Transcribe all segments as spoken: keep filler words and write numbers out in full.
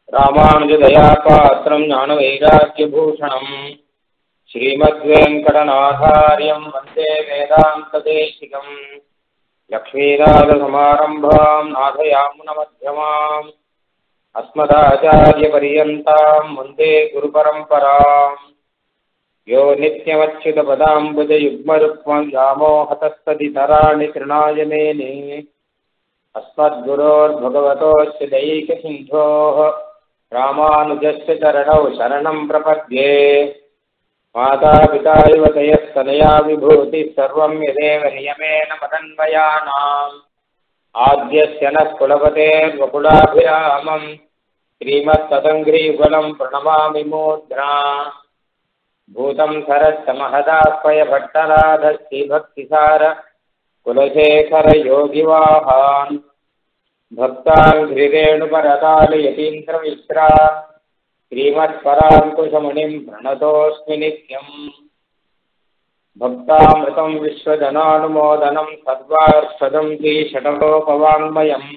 ராமானுஜதயாபாத்திரம் ஞானவைராக்கியபூஷணம் ஸ்ரீமத்வேங்கடநாதார்யம் வந்தே வேதாந்ததேசிகம் லக்ஷ்மீநாதசமாரம்பாம் நாதயாமுனமத்யமாம் அஸ்மதாச்சாரியபரியந்தாம் வந்தே குருபரம்பராம் யோ நித்யமच्युतपदाम्बुजयुग्मरुक्मं व्यामोहतस्तदितराणि तृणाय मेने अस्मद्गुरोर्भगवतोऽस्य दैकसिन्धोः रामानुजस्य चरणौ शरणं प्रपद्ये मातापिता युवतयस्तनया विभूतिः सर्वं यदेव नियमेन मदन्वयानाम् आद्यस्य नः कुलपतेर्वकुलाभिरामम् श्रीमत्तदङ्घ्रीयुगलं प्रणमामि मूर्ध्ना भूतं सरस्य महदाह्वय भट्टनाथश्रीभक्तिसार कुलशेखर योगिवाहान् भक्तान् ध्रिरेणुपरकाल यतीन्द्रमिश्रा श्रीमत्पराङ्कुशमुनिं प्रणतोऽस्मि नित्यम् भक्तामृतं विश्वजनानुमोदनं सद्वार्षदं श्रीषटकोपवाङ्मयम्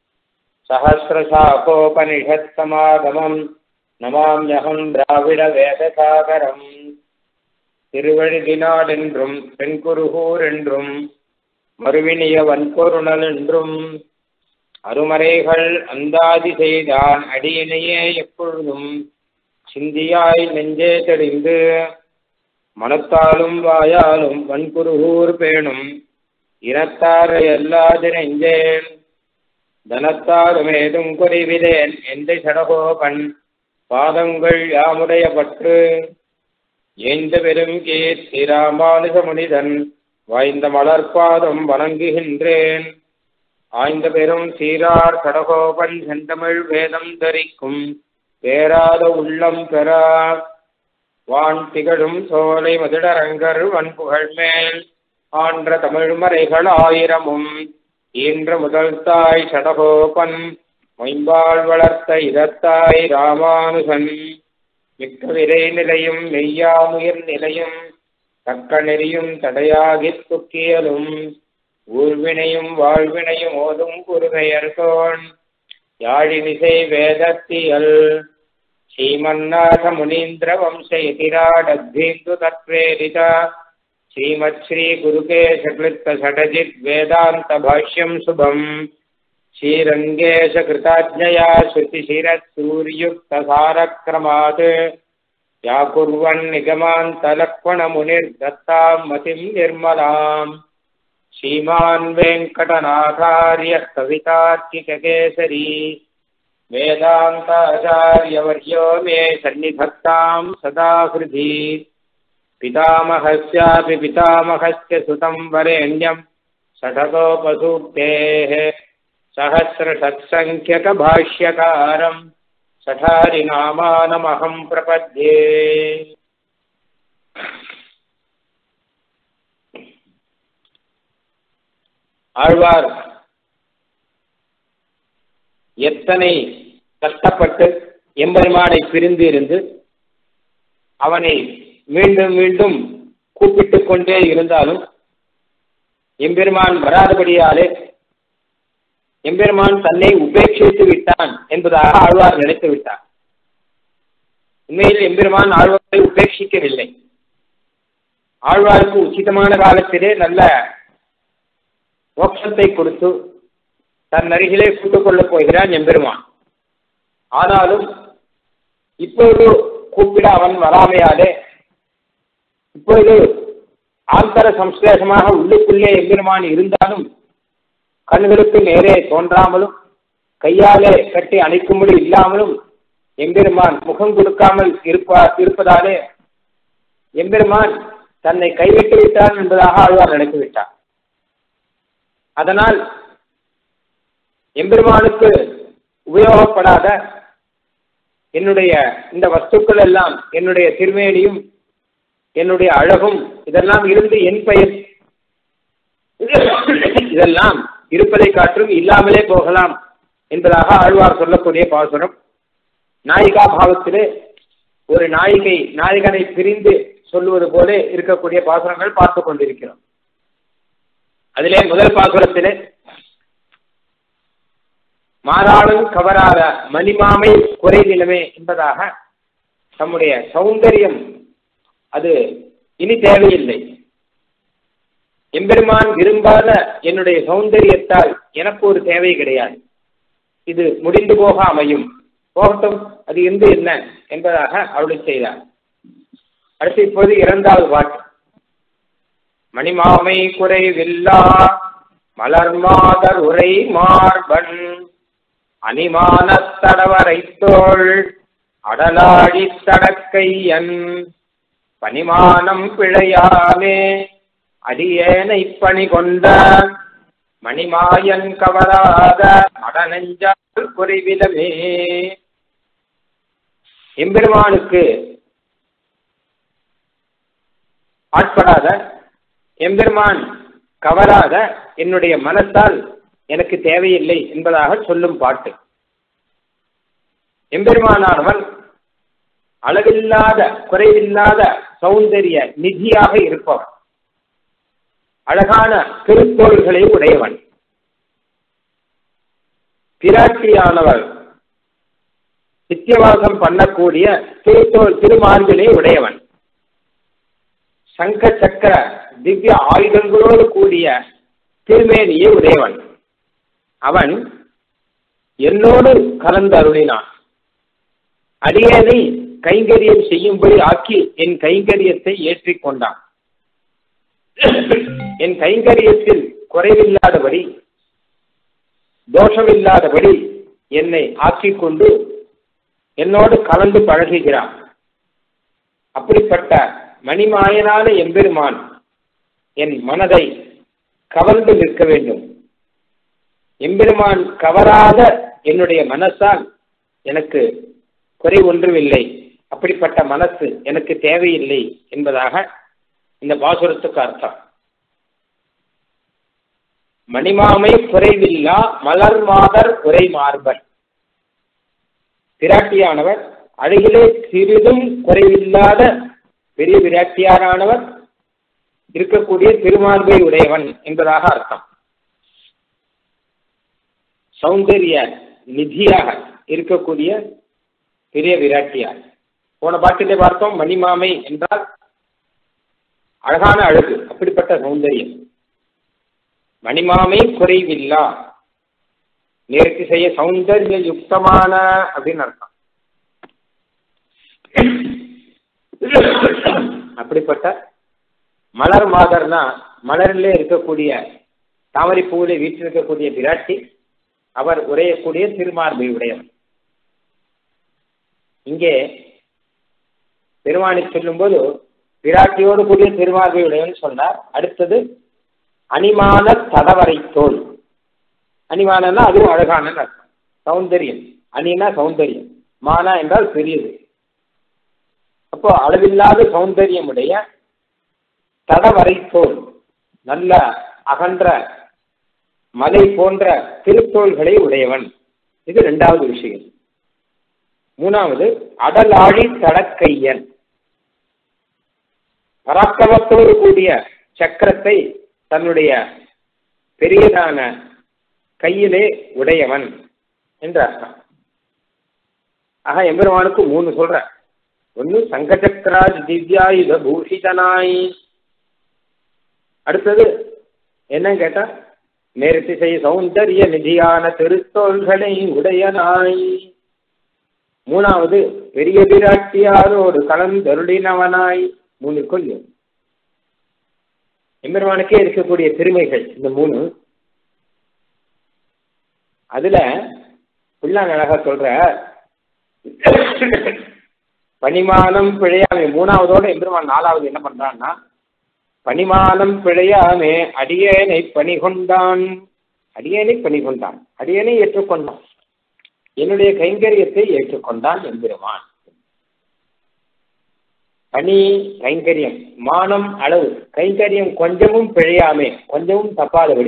सहस्रशाखोपनिषत्समागमं नमाम्यहं द्राविडवेदसागरम् திருவழுதினாடென்றும் பெண்குருகூர் என்றும் மறுவினிய வன்பொருணல் என்றும் அருமறைகள் அந்தாதி செய்தான் அடியினையே எப்பொழுதும் சிந்தியாய் நெஞ்சே தெளிந்து மனத்தாலும் வாயாலும் வன்புருகூர் பேணும் இனத்தாரை எல்லாது நெஞ்சேன் தனத்தாருமேதும் குறைவிலேன் எந்த சடகோபன் பாதங்கள் யாமுடைய பற்று ஏந்த பெரும் கீர்த்தி ராமானுஜ முனிதன் வாய்ந்த மலர்பாதம் வணங்குகின்றேன். ஆய்ந்த பெரும் சீரார் கடகோபன் செந்தமிழ் வேதம் தரிக்கும் பேராத உள்ளம் பெறா வான் திகழும் சோலை மதுடரங்கர் வன்புகழ் மேல் ஆன்ற தமிழ் மறைகள் ஆயிரமும் ஈன்ற முதல் தாய் சடகோபன் மொயம்பால் வளர்த்த இதத்தாய் ராமானுஜன் மிக்க விரை நிலையும் மெய்யாமுயிர் நிலையும் தக்க நெறியும் தடையாகித் துக்கியலும் ஊர்வினையும் வாழ்வினையும் ஓதும் குருகையர்கோன் யாழினிசை வேதத்தியல் ஸ்ரீமன்னாத முனீந்திர வம்சயதிராடத்தீந்து தத்வேதித ஸ்ரீமத் ஸ்ரீ குருகேசகிருத்த சடஜித் வேதாந்த பாஷ்யம் சுபம் ஸ்ரீரங்கேஷ கிருதாஜ்ஞயா ஸ்ருதிசிரத் சூர்யுக்த சாரக்ரமாத் யாகுர்வன் நிகமாந்தலக்வண முனிர் தத்தாம் மதிம் நிர்மலாம் ஸ்ரீமான் வெங்கடநாதார்ய கவிதார்க்கிககேசரி வேதாந்தாச்சார்யவர்யோ மே சந்நிதத்தாம் சதா ஹிருதி பிதாமஹஸ்யாபி பிதாமஹஸ்ய சுதம் வரேண்யம் ஷடகோபசூக்தேः सहस्रषट्सङ्ख्यकभाष्यकारं सठारिनामानमहं प्रपद्ये. ஆழ்வார் எத்தனை கஷ்டப்பட்டு எம்பெருமானை பிரிந்து இருந்து அவனை மீண்டும் மீண்டும் கூப்பிட்டுக் கொண்டே இருந்தாலும் எம்பெருமான் வராதபடியாலே எம்பெருமான் தன்னை உபேட்சித்து விட்டான் என்பதாக ஆழ்வார் நினைத்து விட்டார். உண்மையில் எம்பெருமான் ஆழ்வாரை உபேட்சிக்கவில்லை. ஆழ்வாருக்கு உச்சிதமான காலத்திலே நல்ல மோட்சத்தை கொடுத்து தன் அருகிலே கூட்டுக் கொள்ளப் போகிறான் எம்பெருமான். ஆனாலும் இப்பொழுது கூப்பிட அவன் வராமையாலே இப்பொழுது ஆந்தர சம்ஸ்லேஷமாக உள்ளுக்குள்ளே எம்பெருமான் இருந்தாலும் கண்களுக்கு நேரே தோன்றாமலும் கையாலே கட்டி அணைக்கும்படி இல்லாமலும் எம்பெருமான் முகம் கொடுக்காமல் இருப்பா இருப்பதாலே எம்பெருமான் தன்னை கைவிட்டு விட்டான் என்பதாக ஆழ்வார் நினைத்து விட்டார். அதனால் எம்பெருமானுக்கு உபயோகப்படாத என்னுடைய இந்த வஸ்துக்கள் எல்லாம் என்னுடைய திருமேனியும் என்னுடைய அழகும் இதெல்லாம் இருந்து என் பெயர் இதெல்லாம் இருப்பதை காற்றும் இல்லாமலே போகலாம் என்பதாக ஆழ்வார் சொல்லக்கூடிய பாசுரம். நாயிகா பாவத்திலே ஒரு நாயிகை நாயகனை பிரிந்து சொல்லுவது போல இருக்கக்கூடிய பாசுரங்கள் பார்த்து கொண்டிருக்கிறோம். அதிலே முதல் பாசுரத்திலே மாறாளும் கவராத மணிமாமை குறைவிலமே என்பதாக தம்முடைய சௌந்தரியம் அது இனி தேவையில்லை. எம்பெருமான் விரும்பாத என்னுடைய சௌந்தரியத்தால் எனக்கு ஒரு தேவை கிடையாது, இது முடிந்து போக அமையும், போகட்டும், அது இருந்து என்ன என்பதாக அருளி செய்தார். அடுத்து இப்போது இரண்டாவது பாட்டு. மணிமாமை குறைவில்லா மலர் மாதர் உரை மார்பன் அணிமான தடவரை தோள் அடலாடி தடக்கையன் பணிமானம் பிழையாமே அடியேனை பணி கொண்ட மணிமாயன் கவராத அடநெஞ்சால் குறைவிலமே. எம்பெருமானுக்கு ஆட்படாத, எம்பெருமான் கவராத என்னுடைய மனத்தால் எனக்கு தேவையில்லை என்பதாக சொல்லும் பாட்டு. எம்பெருமானானவன் அளவில்லாத குறைவில்லாத சௌந்தரிய நிதியாக இருப்பவன், அழகான திருத்தோள்களை உடையவன். பிராட்டியானவர் நித்தியவாசம் பண்ணக்கூடிய திருத்தோள் திருமார்பினை உடையவன். சங்க சக்கர திவ்ய ஆயுதங்களோடு கூடிய திருமேனியை உடையவன். அவன் என்னோடு கலந்து அருளினான். அடியேனை கைங்கரியம் செய்யும்படி ஆக்கி என் கைங்கரியத்தை ஏற்றிக்கொண்டான். என் கைங்கரியத்தில் குறைவில்லாதபடி தோஷமில்லாதபடி என்னை ஆக்கிக் கொண்டு என்னோடு கலந்து பழகுகிறான். அப்படிப்பட்ட மணிமாயனான எம்பெருமான் என் மனதை கவர்ந்து நிற்க வேண்டும். எம்பெருமான் கவராத என்னுடைய மனசால் எனக்கு குறை ஒன்றுமில்லை, அப்படிப்பட்ட மனசு எனக்கு தேவையில்லை என்பதாக இந்த பாசுரத்துக்கு அர்த்தம். மணிமாமை குறைவில்லா மலர் மாதர் உரை மார்பன். பிராட்டியானவர் அழகிலே சிறிதும் குறைவில்லாத பெரிய பிராட்டியாரானவர் இருக்கக்கூடிய திருமார்பை உடையவன் என்பதாக அர்த்தம். சௌந்தரிய நிதியாக இருக்கக்கூடிய பெரிய விராட்டியார். போன பாட்டிலே பார்த்தோம், மணிமாமை என்றால் அழகான அழகு, அப்படிப்பட்ட சௌந்தரியம். மணிமாமை குறைவில்லா நேர்த்தி செய்ய சௌந்தரிய யுக்தமான அப்படின்னு அர்த்தம். அப்படிப்பட்ட மலர் மாதர்னா மலரிலே இருக்கக்கூடிய தாமரை பூவிலே வீற்றிருக்கக்கூடிய பிராட்டி, அவர் உரையக்கூடிய திருமார்பை உடையவர். இங்கே பெருமானை சொல்லும் போது பிராட்டியோடு கூடிய திருமார்பை உடையவன் சொன்னார். அடுத்தது அணிமான தடவரை தோல். அணிமானன்னா அதுவும் அழகான அர்த்தம், சௌந்தரியம். அணினா சௌந்தரியம், மானா என்றால் பெரியது. அப்போ அளவில்லாத சௌந்தரியம் உடைய தடவரை தோல், நல்ல அகன்ற மலை போன்ற திருத்தோள்களை உடையவன். இது இரண்டாவது விஷயம். மூணாவது அடலாழி தடக்கையன். பராக்கிரமத்தோடு கூடிய சக்கரத்தை தன்னுடைய பெரியதான கையிலே உடையவன் என்று அர்த்தம். ஆக எம்பெருமானுக்கு மூணு சொல்ற. ஒன்னு சங்கச்சக்கராஜ் திவ்யாயுத பூஷிதனாய். அடுத்தது என்ன கேட்டா, நேர்த்தி செய் சௌந்தரிய நிதியான திருத்தோள்களை உடையனாய். மூணாவது பெரிய பிராட்டியாரோடு கலந்தருளினவனாய். மூணு கொள்ளும் எம்பெருமானுக்கே இருக்கக்கூடிய பெருமைகள் இந்த மூணு. அதுல பிள்ளான் அழகா சொல்ற பணிமானம் பிழையாமே. மூணாவதோட எம்பெருமான் நாலாவது என்ன பண்றான்னா, பணிமானம் பிழையாமே அடியேனை பணி கொண்டான். அடியேனை பணி கொண்டான், அடியேனை ஏற்றுக்கொண்டான், என்னுடைய கைங்கரியத்தை ஏற்றுக்கொண்டான் எம்பெருமான். பணி கைங்கரியம், மானம் அளவு, கைங்கரியம் கொஞ்சமும் பிழையாமே, கொஞ்சமும் தப்பாதபடி,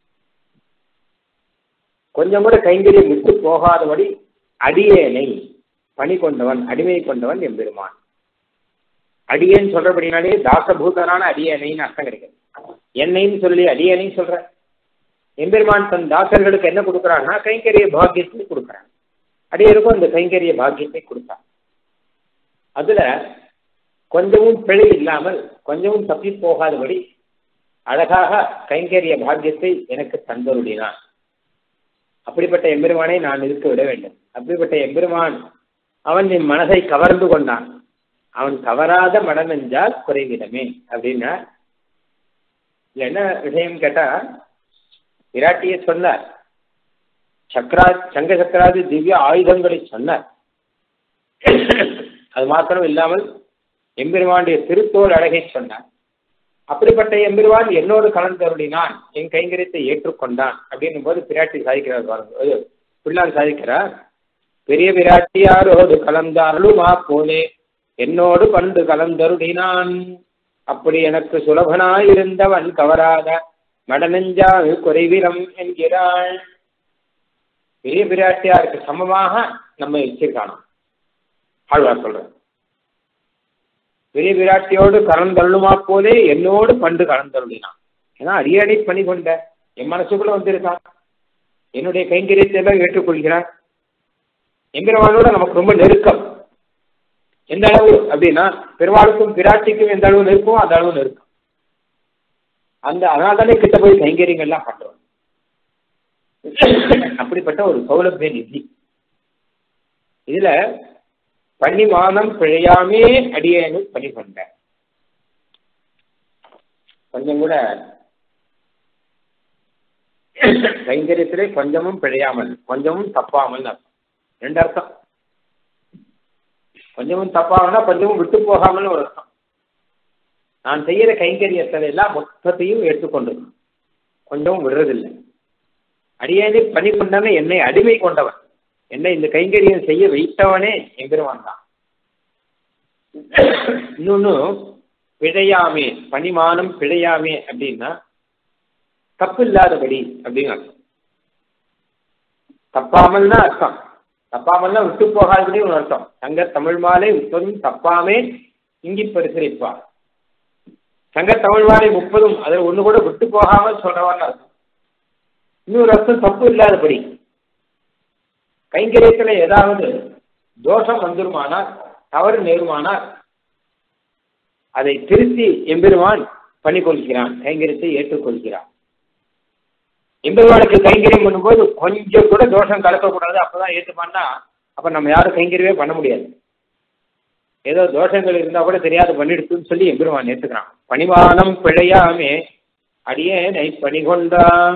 கொஞ்சம் கூட கைங்கரியம் விட்டு போகாதபடி அடியேனை பணி கொண்டவன், அடிமை கொண்டவன் எம்பெருமான். அடியேன்னு சொல்றபடினாலே தாசபூதனான அடியேனைன்னு அர்த்தம் கிடைக்கும். என்னைன்னு சொல்லி அடியேனைன்னு சொல்ற, எம்பெருமான் தன் தாசர்களுக்கு என்ன கொடுக்குறான்னா கைங்கரிய பாக்கியத்தை கொடுக்குறான். அடியருக்கும் அந்த கைங்கரிய பாக்கியத்தை கொடுத்தான். அதுல கொஞ்சமும் பிழை இல்லாமல் கொஞ்சமும் தப்பி போகாதபடி அழகாக கைங்கரிய பாக்கியத்தை எனக்கு தந்தருளினான். அப்படிப்பட்ட எம்பெருமானை நான் இருக்க விட வேண்டும். அப்படிப்பட்ட எம்பெருமான் அவன் என் மனதை கவர்ந்து கொண்டான். அவன் கவராத மடம் என்றால் குறைவிடமே அப்படின்னா என்ன விஷயம் கேட்டா, விராட்டியை சொன்னார், சக்கரா சங்க சக்கராதி திவ்ய ஆயுதங்களை சொன்னார். அது மாத்திரம் இல்லாமல் எம்பெருமானுடைய திருத்தோள் அழகை சொன்னார். அப்படிப்பட்ட எம்பெருமான் என்னோடு கலந்தருளினான், என் கைங்கரியத்தை ஏற்றுக்கொண்டான் அப்படின்னும் போது பிராட்டி சாதிக்கிறார் பாருங்க. பிள்ளார் சாதிக்கிறார், பெரிய பிராட்டியாரோடு கலந்தாருமா போலே என்னோடு பண்டு கலந்தருளினான். அப்படி எனக்கு சுலபனாயிருந்தவன் கவராத மடநெஞ்சாது குறைவிலம் என்கிறாள். பெரிய பிராட்டியாருக்கு சமமாக நம்ம வச்சிருக்கானோ ஆழ்வார் சொல்ற. பெரிய பிராட்டியோடு கலந்தருளுமா போலே என்னோடு பண்டு கலந்தருளினான். ஏன்னா அடியடி பணி கொண்ட என் மனசுக்குள்ள வந்திருக்கான், என்னுடைய கைங்கரியத்தை எல்லாம் ஏற்றுக்கொள்கிறான். எம்பெருமானோட நமக்கு ரொம்ப நெருக்கம். எந்த அளவு அப்படின்னா பெருமாளுக்கும் பிராட்டிக்கும் எந்த அளவு நெருக்கமோ அந்த அளவு நெருக்கம். அந்த அதனால தானே கிட்ட போய் கைங்கரியங்கள்லாம் பண்றோம். அப்படிப்பட்ட ஒரு சௌலபிய நிதி. இதுல பன்னிமானம் பிழையாமே அடியேனு பணி கொண்ட. கொஞ்சம் கூட கைங்கரியத்திலே கொஞ்சமும் பிழையாமல் கொஞ்சமும் தப்பாமல் அர்த்தம். ரெண்டு அர்த்தம். கொஞ்சமும் தப்பாமல்னா கொஞ்சமும் விட்டு போகாமல் ஒரு அர்த்தம். நான் செய்யற கைங்கரியத்தை எல்லாம் மொத்தத்தையும் ஏற்றுக்கொண்டிருக்கணும், கொஞ்சமும் விடுறதில்லை. அடியேனை பணி கொண்டவன் என்னை அடிமை கொண்டவன், என்னை இந்த கைங்கரியம் செய்ய வைத்தவனே எம்பெருமான் தான். இன்னொன்னு பிழையாமே, பணிமானம் பிழையாமே அப்படின்னா தப்பு இல்லாதபடி அப்படின்னு அர்த்தம். தப்பாமல்னா அர்த்தம், தப்பாமல்னா விட்டு போகாதபடி ஒரு அர்த்தம். சங்க தமிழ் மாலை முப்பதும் தப்பாமே இங்கி பரிசரிப்பார். சங்க தமிழ் மாலை முப்பதும் அதில் ஒண்ணு கூட விட்டு போகாமல் சொல்றவான்னு அர்த்தம். இன்னொரு அர்த்தம் தப்பு இல்லாதபடி. கைங்கரியத்துல ஏதாவது தோஷம் வந்துருமானால், தவறு நேருமானால் அதை திருத்தி எம்பெருமான் பண்ணிக்கொள்கிறான், கைங்கரியத்தை ஏற்றுக்கொள்கிறான். எம்பெருமானுக்கு கைங்கரியம் பண்ணும்போது கொஞ்சம் கூட தோஷம் கலக்கக்கூடாது, அப்பதான் ஏற்றுப்பான்னா அப்ப நம்ம யாரும் கைங்கரியமே பண்ண முடியாது. ஏதோ தோஷங்கள் இருந்தா கூட தெரியாது பண்ணிடுத்துன்னு சொல்லி எம்பெருமான் ஏற்றுக்கிறான். பணிமானம் பிழையாமே அடியேனை பணி கொண்டான்.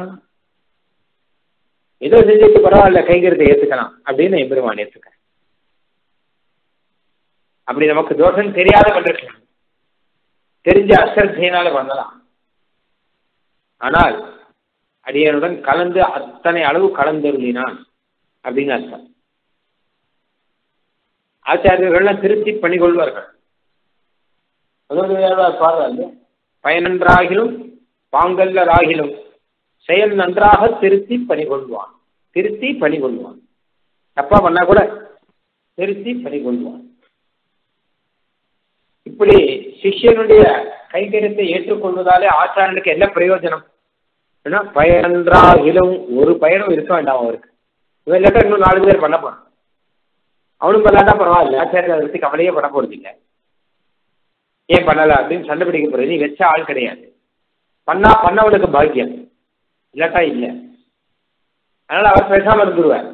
ஏதோ செஞ்சுட்டு பரவாயில்ல கைங்கரியத்தை ஏற்றுக்கலாம் அப்படின்னு எம்பெருமான் ஏற்றுக்க. அப்படி நமக்கு தோஷம் தெரியாத பண்ணிருக்கலாம், தெரிஞ்ச அஸ்ரத்தையினால பண்ணலாம். ஆனால் அடியனுடன் கலந்து அத்தனை அளவு கலந்தருளினான் அப்படின்னு அர்த்தம். ஆச்சாரியர்கள்லாம் திருத்தி பணி கொள்வார்கள். பாருங்க, பயனன்றாகிலும் பாங்கல்லராகிலும் செயல் நன்றாக திருத்தி பணி கொள்வான். திருத்தி பணி கொள்வான், தப்பா பண்ணா கூட திருத்தி பணி கொள்வான். இப்படி சிஷ்யனுடைய கைங்கரியத்தை ஏற்றுக்கொள்வதாலே ஆச்சாரனுக்கு என்ன பிரயோஜனம்? பயனன்றாகிலும் ஒரு பயனும் இருக்க வேண்டாம் அவருக்கு. இவன் இல்லாட்டா இன்னும் நாலு பேர் பண்ண போறான், அவனும் பண்ணாதான் பரவாயில்ல, ஆச்சாரியத்தை அதை பற்றி கவலையே பண்ண போறது இல்லை. ஏன் பண்ணல அப்படின்னு சண்டை பிடிக்க போறது. நீ வச்ச ஆள் கிடையாது, பண்ணா பண்ணவனுக்கு பாக்கியம், இல்லாட்டா இல்லை. அதனால அவர் பேசாம இருந்துருவார்.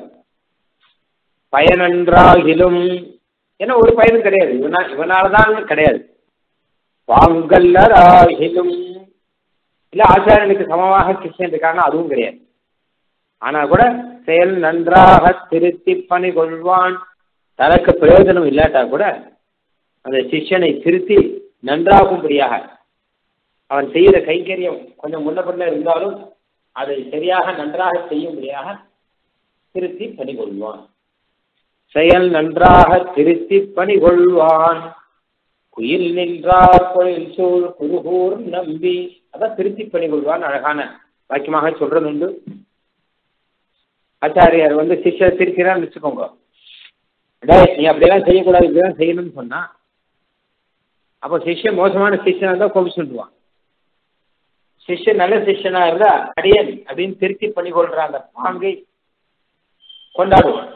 பயனன்றாகிலும் ஏன்னா ஒரு பயனும் கிடையாது, இவனா இவனாலதான் கிடையாது. பாங்கல்லராகிலும் இல்ல ஆச்சாரியனுக்கு சமமாக கிருஷ்ணன் இருக்கான்னா அதுவும் கிடையாது. ஆனா கூட செயல் நன்றாக திருத்தி பணி கொள்வான். தனக்கு பிரயோஜனம் இல்லாட்டா கூட அந்த சிஷ்யனை திருத்தி நன்றாகும்படியாக அவன் செய்கிற கைங்கரியம் கொஞ்சம் முன்ன பின்ன இருந்தாலும் அதை சரியாக நன்றாக செய்யும்படியாக திருத்தி பணி கொள்வான். செயல் நன்றாக திருத்தி பணி கொள்வான். குயில் நின்றார் கோயில் சூழ் குருகூர் நம்பி, அதான் திருத்தி பணி கொள்வான் அழகான வாக்கியமாக சொல்றது உண்டு. ஆச்சாரியார் வந்து சிஷ்யர் திருத்தினான்னு வச்சுக்கோங்க, நீ அப்படியெல்லாம் செய்யக்கூடாது இப்படிதான் செய்யணும்னு சொன்னா அப்போ சிஷ்யன் மோசமான சிஷ்யன் தான் கோபிச்சுடுவான். சிஷ்யன் நல்ல சிஷ்யனா இருந்தா அடியன் அப்படின்னு திருத்தி பண்ணி கொள்ற அந்த பாங்கை கொண்டாடுவான்.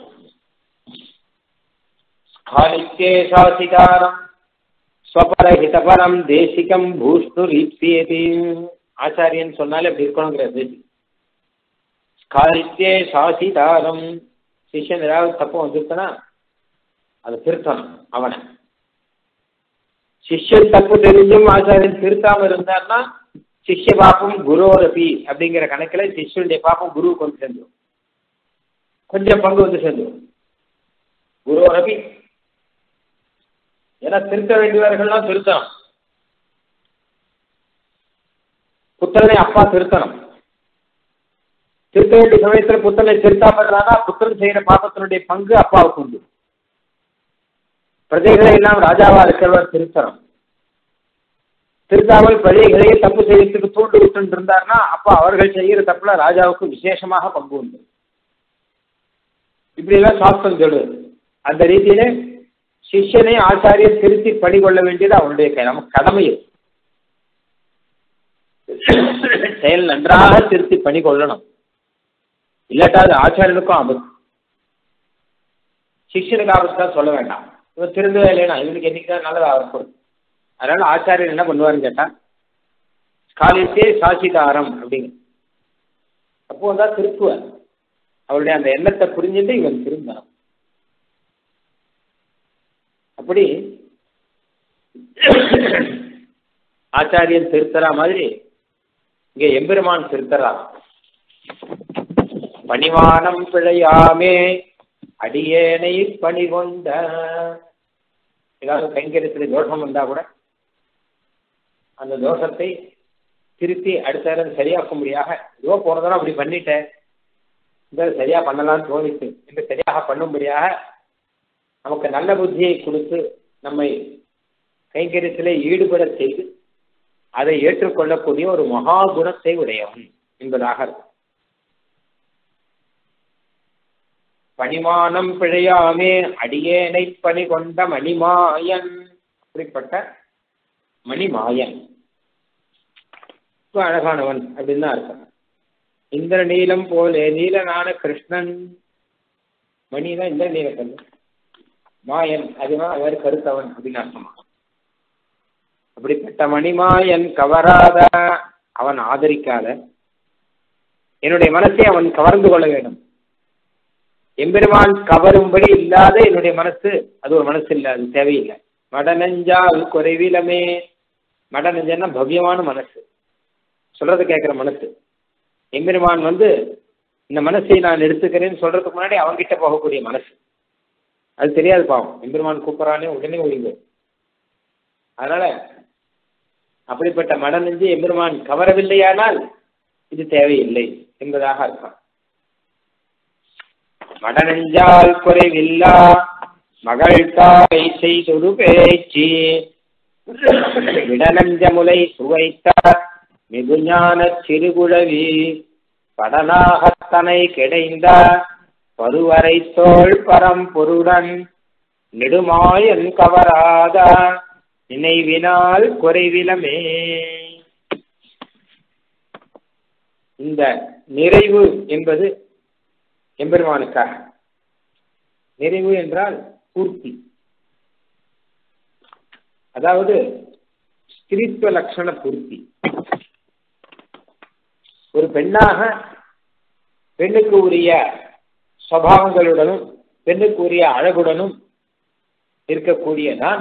ஸ்காலித்தே சாசிதாரம் ஸ்வபரஹிதபரம் தேசிகம் பூஷ்ணுரீப்சியதி. ஆச்சாரியன் சொன்னாலே அப்படி இருக்கணுங்கிறது. ஸ்காலித்தே சாசிதாரம், சிஷ்யன் ஏதாவது தப்பு வந்துருத்தனா அதை திருத்தணும் அவனை. சிஷ்யன் தப்பு தெரிஞ்சும் ஆச்சாரியன் திருத்தாம இருந்தார்னா சிஷ்ய பாப்பம் குரோரபி அப்படிங்கிற கணக்கில் சிஷ்யனுடைய பாப்பம் குருவுக்கு வந்து சேர்ந்துடும், கொஞ்சம் பங்கு வந்து சேர்ந்துடும். குரோரபி ஏன்னா திருத்த வேண்டியவர்கள்லாம் திருத்தணும். புத்தனை அப்பா திருத்தணும். திருத்த வேண்டிய சமயத்தில் புத்தனை திருத்தாம இருந்தானா புத்தன் செய்யற பாப்பத்தினுடைய பங்கு அப்பாவுக்கு உண்டு. பிரஜைகளை எல்லாம் ராஜாவா இருக்கிறவர் திருத்தணும். திருத்தாமல் பிரஜைகளையே தப்பு செய்யறதுக்கு தூண்டு விட்டு இருந்தார்னா அப்ப அவர்கள் செய்கிற தப்புல ராஜாவுக்கு விசேஷமாக பங்கு உண்டு. இப்படி எல்லாம் சாஸ்திரம் சொல்லுது. அந்த ரீதியில சிஷ்யனை ஆச்சாரியர் திருத்தி பணி கொள்ள வேண்டியது அவனுடைய கடமை. செயல் நன்றாக திருத்தி பணி கொள்ளணும், இல்லாட்டா அது ஆச்சாரியனுக்கும் ஆபத்து. சிஷ்யனுக்கு ஆபத்து தான் சொல்ல வேண்டாம். இவன் திருந்தவே இல்லைனா இவனுக்கு என்னைக்குதான் நல்லது ஆகக்கூடும். அதனால ஆச்சாரியர் என்ன பண்ணுவாருன்னு கேட்டா காலித்தே சாட்சிதாரம் அப்படிங்க அப்போ தான் திருப்புவார். அவருடைய அந்த எண்ணத்தை புரிஞ்சுட்டு இவன் திருந்தணும். அப்படி ஆச்சாரியன் திருத்தரா மாதிரி இங்க எம்பெருமான் திருத்தரா. பணிவானம் பிழையாமே அடியேனை பணி கொண்ட. ஏதாவது கைங்கரியத்தில் தோஷம் வந்தா கூட அந்த தோஷத்தை திருத்தி அடுத்த நேரம் சரியாக்கும்படியாக, இதோ போனதெல்லாம் அப்படி பண்ணிட்டேன், இந்த சரியா பண்ணலாம்னு தோணிச்சு என்று சரியாக பண்ணும்படியாக நமக்கு நல்ல புத்தியை கொடுத்து நம்மை கைங்கரியத்திலே ஈடுபட செய்து அதை ஏற்றுக்கொள்ளக்கூடிய ஒரு மகா குணத்தை உடையவன் என்பதாக இருக்கும். பணிமானம் பிழையாமே அடியேனை பணி கொண்ட மணிமாயன். அப்படிப்பட்ட மணிமாயன் அழகானவன் அப்படின்னு தான் இருக்கான். இந்திர நீலம் போலே நீலனான கிருஷ்ணன். மணிதான் இந்திர நீலக்கண்ணு, மாயன் அதுதான் அவர் கருத்தவன் அப்படின்னு அர்த்தமா. அப்படிப்பட்ட மணிமாயன் கவராத, அவன் ஆதரிக்காத என்னுடைய மனசை அவன் கவர்ந்து கொள்ள வேண்டும். எம்பெருமான் கவரும்படி இல்லாத என்னுடைய மனசு அது ஒரு மனசு இல்லை, அது தேவையில்லை. மடநெஞ்சால் குறைவிலமே. மடநெஞ்சன்னா பவ்யமான மனசு, சொல்றது கேட்கிற மனசு. எம்பெருமான் வந்து இந்த மனசை நான் எடுத்துக்கிறேன்னு சொல்றதுக்கு முன்னாடி அவன்கிட்ட போகக்கூடிய மனசு, அது தெரியாது பாவம். எம்பெருமான் கூப்பிடறானே உடனே ஒழிவு. அதனால அப்படிப்பட்ட மடநெஞ்சு எம்பெருமான் கவரவில்லையானால் இது தேவையில்லை என்பதாக அர்த்தம். மடநெஞ்சால் குறைவில்லா மகள் தாய் செய்தொரு பேச்சு விடநஞ்ச முலை சுவைத்தார் மிகுஞான சிறுகுழவி படனாகத்தனை கிடைந்த பருவரை தோள் பரம்பொருடன் நெடுமாயன் கவராத நினைவினால் குறைவிலமே. இந்த நிறைவு என்பது எம்பெருமானுக்காக. நிறைவு என்றால் பூர்த்தி, அதாவது ஸ்திரீத்துவ லட்சண பூர்த்தி. ஒரு பெண்ணாக பெண்ணுக்கு உரிய சுபாவங்களுடனும் பெண்ணுக்கு உரிய அழகுடனும் இருக்கக்கூடிய நான்,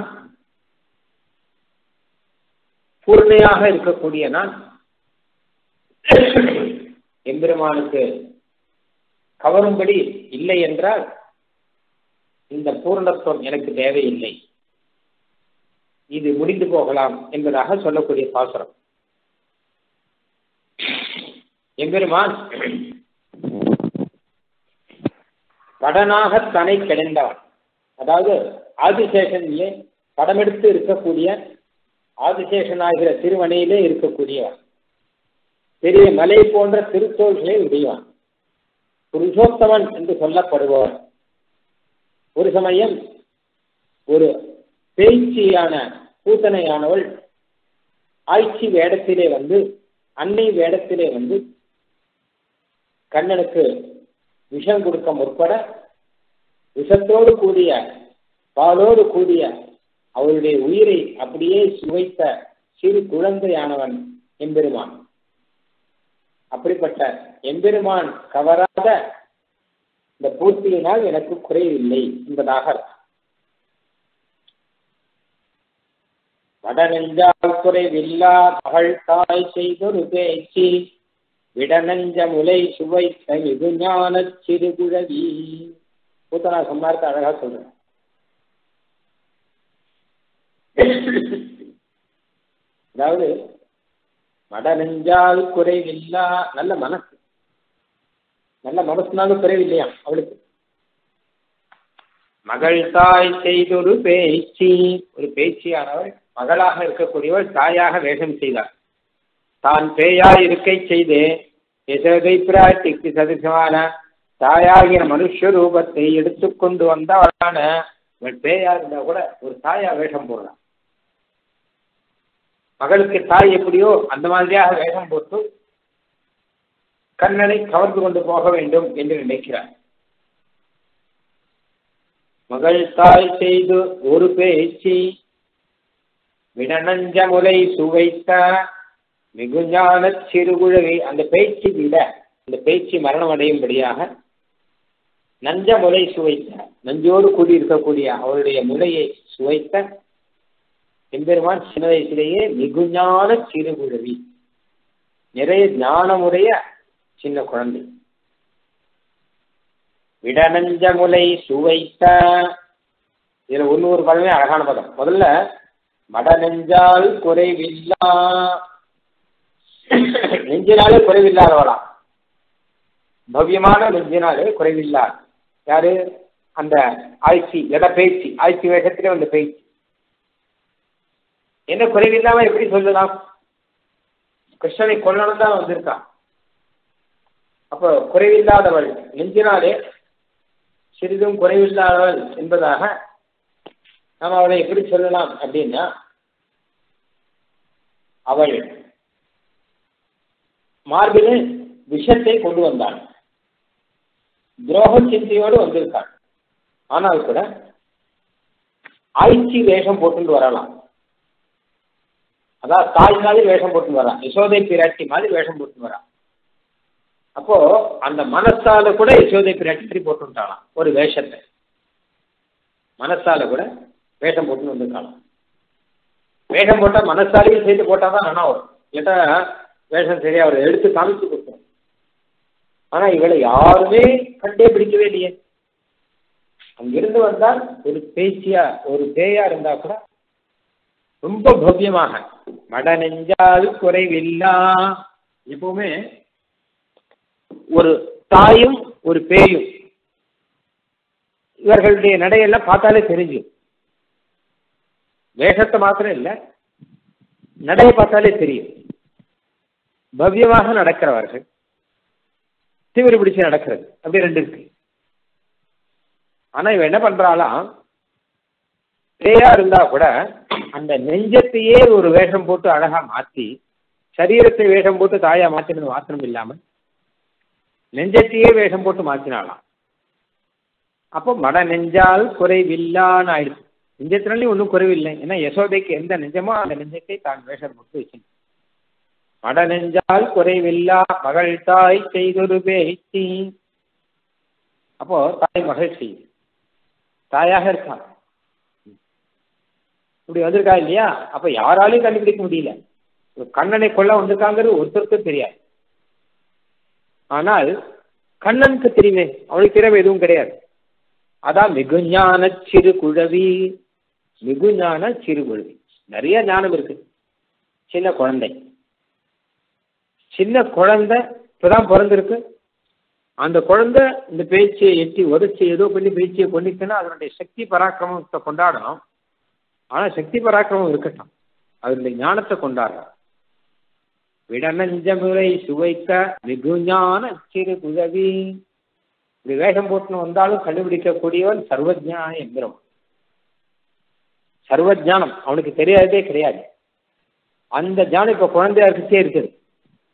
பூர்ணையாக இருக்கக்கூடிய நான் எம்பெருமானுக்கு கவரும்படி இல்லை என்றால் இந்த பூர்ணத்துவம் எனக்கு தேவையில்லை, இது முடிந்து போகலாம் என்பதாக சொல்லக்கூடிய பாசுரம். எம்பெருமான் படனாக தனை கிடைந்தவன், அதாவது ஆதிசேஷனிலே படமெடுத்து இருக்கக்கூடிய ஆதிசேஷனாகிற திருவனையிலே இருக்கக்கூடியவன், பெரிய மலை போன்ற திருத்தோள்களை உடையவன், புருஷோத்தமன் என்று சொல்லப்படுபவன். ஒரு சமயம் ஒரு பேச்சியான பூத்தனையானவள் ஆய்ச்சி வேடத்திலே வந்து அன்னை வேடத்திலே வந்து கண்ணனுக்கு விஷம் கொடுக்க முற்பட விஷத்தோடு கூடிய பாலோடு கூடிய அவருடைய உயிரை அப்படியே சுவைத்த சிறு குழந்தையானவன் எம்பெருமான். அப்படிப்பட்ட எம்பெருமான் கவராத இந்த பூர்த்தியினால் எனக்கு குறைவில்லை என்பதாக வடநெஞ்சால் குறைவில்லா மகள் தாய் செய்தொரு பேச்சு விடநஞ்ச முலை சுவைத்த மிகுஞான சிறுகுழவி. பூத்தனா சொன்னார்க்கு அழகா சொல்றேன். அதாவது வடநெஞ்சால் குறைவில்லா, நல்ல மனசு, நல்ல மனசுனாலும் குறைவில்லையா அவளுக்கு. மகள் தாய் செய்தொரு பேச்சு, ஒரு பேச்சியானவள் மகளாக இருக்கக்கூடியவள் தாயாக வேஷம் செய்தார். தான் பேயாய் இருக்கை செய்து யசோதை பிராட்டிக்கு சதசமான தாயாகிற மனுஷ ரூபத்தை எடுத்துக்கொண்டு வந்தவளான இவள் பேயா இருந்தா கூட ஒரு தாயா வேஷம் போடலாம். மகளுக்கு தாய் எப்படியோ அந்த மாதிரியாக வேஷம் போட்டு கண்ணனை கவர்ந்து கொண்டு போக வேண்டும் என்று நினைக்கிறார். மகள் தாய் செய்து ஒரு பேச்சு விடநஞ்ச முலை சுவைத்த மிகுஞான சிறுகுழவி. அந்த பேச்சு விட அந்த பேச்சு மரணம் அடையும்படியாக நஞ்ச முலை சுவைத்த, நஞ்சோடு கூடியிருக்கக்கூடிய அவருடைய முலையை சுவைத்த எம்பெருமான் சின்ன வயசிலேயே மிகுஞான சிறுகுழவி, நிறைய ஞானமுடைய சின்ன குழந்தை. விடநஞ்ச முலை சுவைத்த, இதுல ஒன்னு ஒரு பதமே அழகான பதம். முதல்ல மடநெஞ்சால் குறைவில்லா, நெஞ்சினாலே குறைவில்லாதவளா, பவ்யமான நெஞ்சினாலே குறைவில்லா. யாரு? அந்த ஆய்ச்சி, எட பேச்சு, ஆய்ச்சி வேஷத்திலே வந்த பேச்சு. என்ன குறைவில்லாம எப்படி சொல்லலாம்? கிருஷ்ணனை கொல்லணும் தான் வந்திருக்கான். அப்போ குறைவில்லாதவள், நெஞ்சினாலே சிறிதும் குறைவில்லாதவள் என்பதாக நாம் அவளை எப்படி சொல்லலாம் அப்படின்னா, அவள் மார்பிலே விஷத்தை கொண்டு வந்தாள், துரோக சிந்தையோடு வந்திருக்காள். ஆனால் கூட ஆய்ச்சி வேஷம் போட்டு வரலாம். அதான் தாய் மாதிரி வேஷம் போட்டு வரா, யசோதை பிராட்டி மாதிரி வேஷம் போட்டு வரா. அப்போ அந்த மனசால கூட யசோதை பிராட்டி போட்டுட்டாலாம் ஒரு வேஷத்தை. மனசால கூட வேஷம் போட்டு வந்திருக்காளாம். வேஷம் போட்டா மனசாலையும் சேர்த்து போட்டாதான் நல்லா வரும். கேட்டா வேஷம் சரியா அவர் எடுத்து காமிச்சு கொடுத்தோம். ஆனா இவளை யாருமே கண்டே பிடிக்கவே இல்லையே. அங்கிருந்து வந்தால் ஒரு பேச்சியா ஒரு பேயா இருந்தா கூட ரொம்ப பவ்யமாக மடநெஞ்சால் குறைவில்லா. எப்பவுமே ஒரு தாயும் ஒரு பேயும் இவர்களுடைய நடையெல்லாம் பார்த்தாலே தெரிஞ்சு, வேஷத்தை மாத்திரம் இல்லை, நடையை பார்த்தாலே தெரியும். பவ்யமாக நடக்கிறவர்கள், திமிரு பிடிச்சு நடக்கிறது, அப்படி ரெண்டு இருக்கு. ஆனா இவ என்ன பண்றாளாம், பேயா இருந்தா கூட அந்த நெஞ்சத்தையே ஒரு வேஷம் போட்டு அழகா மாற்றி, சரீரத்தை வேஷம் போட்டு தாயா மாற்றினது மாத்திரம் இல்லாமல் நெஞ்சத்தையே வேஷம் போட்டு மாற்றினாலாம். அப்போ மட நெஞ்சால் குறைவில்லான்னு ஆயிடுச்சு. நெஞ்சத்தினாலே ஒன்றும் குறைவில்லை. ஏன்னா யசோதைக்கு எந்த நெஞ்சமோ அந்த நெஞ்சத்தை தான் வேஷம் போட்டு வச்சு. மட நெஞ்சால் குறைவில்லா மகள் தாய் செய்தொரு பேச்சு. அப்போ தாய் மகிழ்ச்சி, தாயாக இருக்கா, இப்படி வந்திருக்கா இல்லையா? அப்ப யாராலையும் கண்டுபிடிக்க முடியல. கண்ணனை கொல்ல வந்திருக்காங்கிறது ஒருத்தருக்கும் தெரியாது. ஆனால் கண்ணனுக்கு தெரியுமே, அவளுக்கு திறமை எதுவும் கிடையாது. அதான் மிகுஞான சிறு குழவி. மிகுஞான சிறு குழவி, நிறைய ஞானம் இருக்கு. சின்ன குழந்தை, சின்ன குழந்தை இப்பதான் பிறந்திருக்கு. அந்த குழந்தை இந்த பேச்சையை எட்டி உதச்சி ஏதோ பண்ணி பேச்சியை கொண்டுச்சுன்னா அதனுடைய சக்தி பராக்கிரமத்தை கொண்டாடணும். ஆனா சக்தி பராக்கிரமம் இருக்கட்டும், அதனுடைய ஞானத்தை கொண்டாடுறோம். விடநஞ்சமுறை சுவைக்க மிகுஞான சிறு குழவி. இப்படி வேஷம் போட்டு வந்தாலும் கண்டுபிடிக்கக்கூடியவன் சர்வஜான என்கிறோம். சர்வஜானம் அவனுக்கு தெரியாததே கிடையாது. அந்த ஞானம் இப்ப குழந்தையா இருக்கே இருக்குது.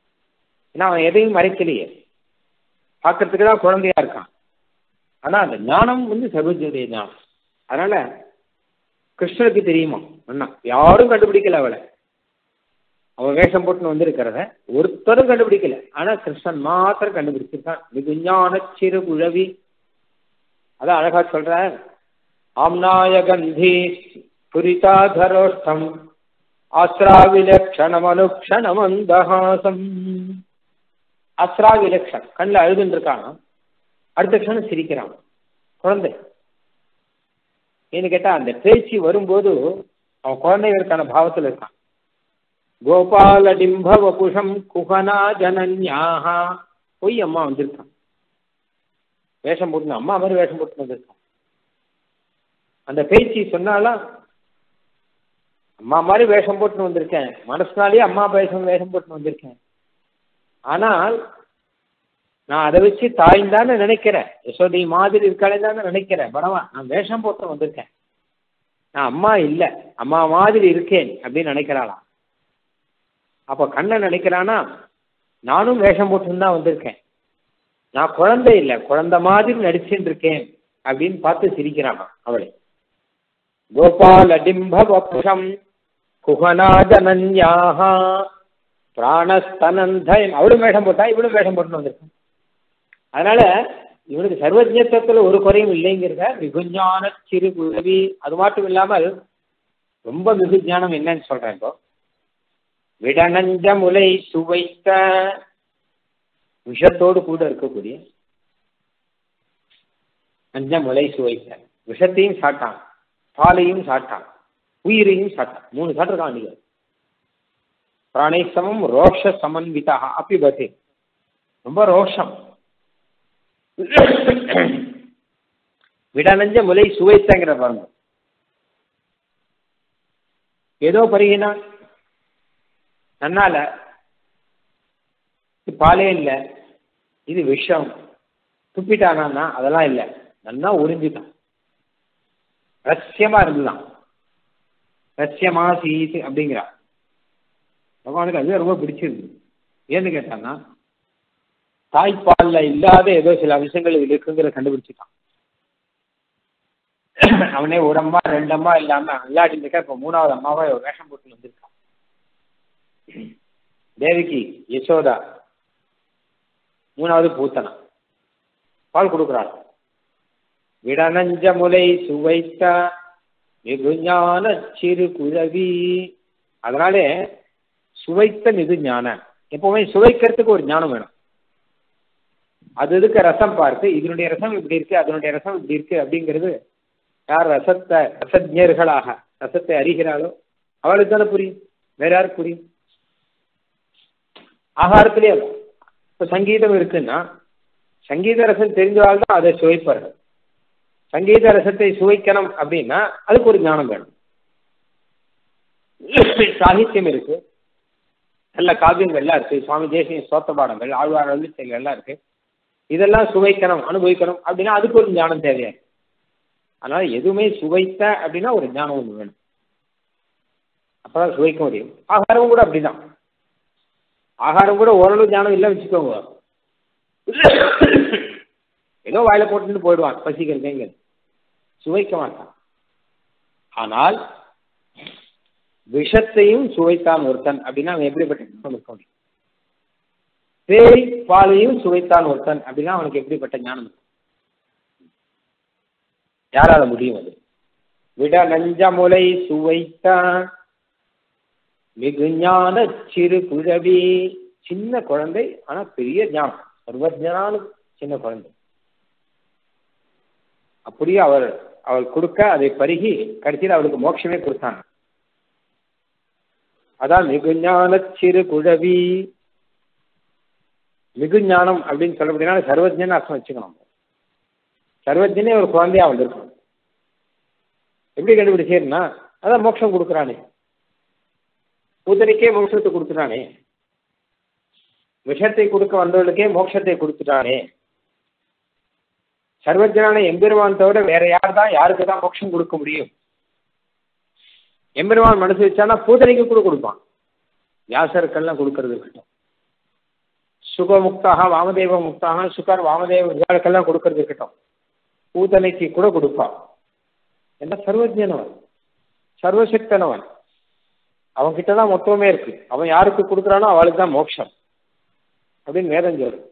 ஏன்னா அவன் எதையும் மறைக்கலையே, பார்க்கறதுக்கு தான் குழந்தையா இருக்கான். ஆனா அந்த ஞானம் வந்து சர்வஜனுடைய ஞானம். அதனால கிருஷ்ணனுக்கு தெரியுமா அண்ணா, யாரும் கண்டுபிடிக்கல அவளை. அவன் வேஷம் போட்டுன்னு வந்திருக்கிறத ஒருத்தரும் கண்டுபிடிக்கல. ஆனா கிருஷ்ணன் மாத்திரம் கண்டுபிடிச்சிருக்கான். விஞ்ஞான சிறு குழவி. அதான் அழகா சொல்ற, ஆம்நாய கந்தி புரிதாதரோஷ்டம் ஆஸ்ராவிலக்ஷணம் அனுக்ஷணம் அந்தஹாசம். அஸ்ராவிலக்ஷன், கண்ணில் அழுதுன்னு இருக்கான், அடுத்த க்ஷணம் சிரிக்கிறான் குழந்தை. ஏன்னு கேட்டா அந்த பேச்சு வரும்போது அவன் குழந்தைகளுக்கான பாவத்தில் இருக்கான். கோபால டிம்பவ புஷம் குஹனா ஜனன்யாக. போய் அம்மா வந்திருக்கான், வேஷம் போட்டு அம்மா மாதிரி வேஷம் போட்டு வந்திருக்கான். அந்த பேச்சு சொன்னாலும் அம்மா மாதிரி வேஷம் போட்டுன்னு வந்திருக்கேன், மனசுனாலேயே அம்மா வேஷம் வேஷம் போட்டுன்னு வந்திருக்கேன். ஆனால் நான் அதை வச்சு தாயின் தானே நினைக்கிறேன், யசோதை மாதிரி இருக்காளே தானே நினைக்கிறேன். பரவா, நான் வேஷம் போட்டு வந்திருக்கேன், நான் அம்மா இல்லை அம்மா மாதிரி இருக்கேன் அப்படின்னு நினைக்கிறாளாம். அப்ப கண்ணன் நினைக்கிறானா, நானும் வேஷம் போட்டுன்னு தான் வந்திருக்கேன், நான் குழந்தை இல்லை குழந்தை மாதிரி நடிச்சுட்டு இருக்கேன் அப்படின்னு பார்த்து சிரிக்கிறானா அவளை. கோபால டிம்பவபுஷம் குஹனாஜனன்யாக பிராணஸ்தனந்தயன். அவளும் வேஷம் போட்டா, இவளும் வேஷம் போட்டுன்னு வந்திருக்கான். அதனால இவனுக்கு சர்வஜத்துவத்துல ஒரு குறையும் இல்லைங்கிறத மிகுஞான சிறு குழவி. அது மட்டும் இல்லாமல் ரொம்ப மிகுஞானம் என்னன்னு சொல்றேன் இப்போ. விடநஞ்ச முலை சுவைத்த, விஷத்தோடு கூட இருக்கக்கூடிய நஞ்ச முலை சுவைத்த, விஷத்தையும் சாட்டான், பாலையும் சாட்டான், உயிரையும் சாட்டான். மூணு சாட்டிருக்கான் நீங்க. பிராணை சமம் ரோஷ சமன்விதா அப்படி பத்தி ரொம்ப ரோஷம். விடநஞ்ச முலை சுவைத்தங்கிற பாருங்க. ஏதோ பருகினா நன்னால, பாலே இல்லை, இது விஷம், துப்பிட்டானா அதெல்லாம் இல்லை, நன்னா உறிஞ்சிட்டான், ரகசியமா இருந்துதான், ரகசியமா சீத்து அப்படிங்கிறா. பகவானுக்கு அது ரொம்ப பிடிச்சிருக்கு. ஏன்னு கேட்டான்னா தாய்ப்பால்ல இல்லாத ஏதோ சில விஷயங்கள் இதுல இருக்குங்கிற கண்டுபிடிச்சிட்டான். அவனே ஒரு அம்மா ரெண்டு அம்மா இல்லாம விளையாடிட்டு இருக்கா. இப்ப மூணாவது அம்மாவா ஒரு வேஷம் போட்டு வந்திருக்கான். தேவிக்கு யசோதா, மூணாவது பூத்தனா பால் கொடுக்குறாள். விடநஞ்ச முலை சுவைத்த மிகுஞான சிறு குழவி. அதனாலே சுவைத்த மிகு ஞான, எப்பவுமே சுவைக்கிறதுக்கு ஒரு ஞானம் வேணும். அது இதுக்கு ரசம் பார்த்து இதனுடைய ரசம் இப்படி இருக்கு, அதனுடைய ரசம் இப்படி இருக்கு அப்படிங்கிறது யார் ரசத்தை ரசஜர்களாக ரசத்தை அறிகிறாளோ அவளுக்கு தானே புரியும், வேற யாருக்கு புரியும்? ஆகாரத்திலே இப்போ சங்கீதம் இருக்குன்னா சங்கீத ரசம் தெரிஞ்சவாள் தான் அதை சுவைப்பார்கள். சங்கீத ரசத்தை சுவைக்கணும் அப்படின்னா அதுக்கு ஒரு ஞானம் வேணும். சாகித்யம் இருக்கு, நல்ல காவியங்கள் எல்லாம் இருக்கு, சுவாமி தேசிய சோத்த பாடங்கள், ஆழ்வார் அருளிச்செயல்கள் எல்லாம் இருக்கு. இதெல்லாம் சுவைக்கணும் அனுபவிக்கணும் அப்படின்னா அதுக்கு ஒரு ஞானம் தேவையா. அதனால எதுவுமே சுவைத்த அப்படின்னா ஒரு ஞானம் ஒன்று வேணும், அப்பதான் சுவைக்க முடியும். ஆகாரம் கூட அப்படிதான். ஆகாரம் கூட ஓரளவு ஞானம் இல்லை வச்சுக்கோங்க, ஏதோ வாயில போட்டுட்டு போயிடுவான், பசிக்கிறதுங்க, சுவைக்க மாட்டான். ஆனால் விஷத்தையும் சுவைத்தான் ஒருத்தன் அப்படின்னா அவன் எப்படிப்பட்ட ஞானம் இருக்க முடியும்? பேய் பாலையும் சுவைத்தான் ஒருத்தன் அப்படின்னா அவனுக்கு எப்படிப்பட்ட ஞானம் இருக்கும்? யாரால முடியும் அது? விட நஞ்ச முலை சுவைத்தான் மிகுஞான சிறு குழவி. சின்ன குழந்தை ஆனா பெரிய ஞானம், சர்வஜனான சின்ன குழந்தை. அப்படியே அவள் அவள் கொடுக்க அதை பருகி கடைசியில் அவளுக்கு மோட்சமே கொடுத்தான். அதான் மிகுஞான சிறு குழவி. மிகுஞானம் அப்படின்னு சொல்ல முடியாது, சர்வஜன் அர்த்தம் வச்சுக்கணும். சர்வஜனே ஒரு குழந்தையா வந்திருக்கும். எப்படி கண்டுபிடிச்சேன்னா அதான் மோட்சம் கொடுக்குறானே, பூதனைக்கே மோட்சத்தை கொடுத்துட்டானே, விஷத்தை கொடுக்க வந்தவர்களுக்கே மோட்சத்தை கொடுத்துட்டானே. சர்வஜனான எம்பெருமான் தவிர வேற யார் தான் யாருக்கு தான் மோட்சம் கொடுக்க முடியும்? எம்பெருமான் மனசு வச்சானா பூதனைக்கு கூட கொடுப்பான், வியாசருக்கெல்லாம் கொடுக்கறது இருக்கட்டும். சுகமுக்தாக வாமதேவ முக்தாக சுகர் வாமதேவ இவர்களுக்கெல்லாம் கொடுக்கறது இருக்கட்டும், பூதனைக்கு கூட கொடுப்பான். என்ன சர்வஜனவன், சர்வசக்தனவன், அவன் கிட்டதான் மொத்தமே இருக்கு. அவன் யாருக்கு கொடுக்குறானோ அவளுக்கு தான் மோட்சம் அப்படின்னு வேதம் சொல்லு.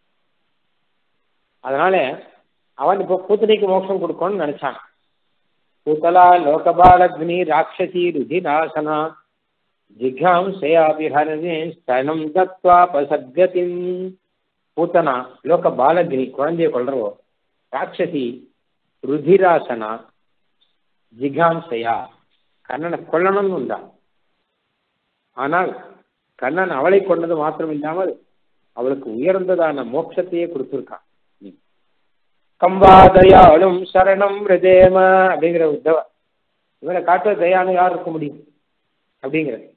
அதனால அவன் இப்போ பூத்தனைக்கு மோட்சம் கொடுக்கணும்னு நினைச்சான். பூத்தலா லோகபாலக்னி ராட்சசி ருதிநாசனா ஜிகாம் சேயாபிஹரனே ஸ்தனம் தத்வா பசத்கதிம். பூத்தனா லோக பாலக்னி குழந்தைய கொள்றவோ, ராட்சசி ருதிராசனா ஜிகாம் சேயா கண்ணனை கொல்லணும்னு உண்டான். ஆனால் கண்ணன் அவளை கொண்டது மாத்திரம் இல்லாமல் அவளுக்கு உயர்ந்ததான மோட்சத்தையே கொடுத்திருக்கான். கம்பாதயாலும் சரணம் ரஜேம அப்படிங்கிற உத்தவ இவனை காட்ட தயானு யார் இருக்க முடியும் அப்படிங்கிறது.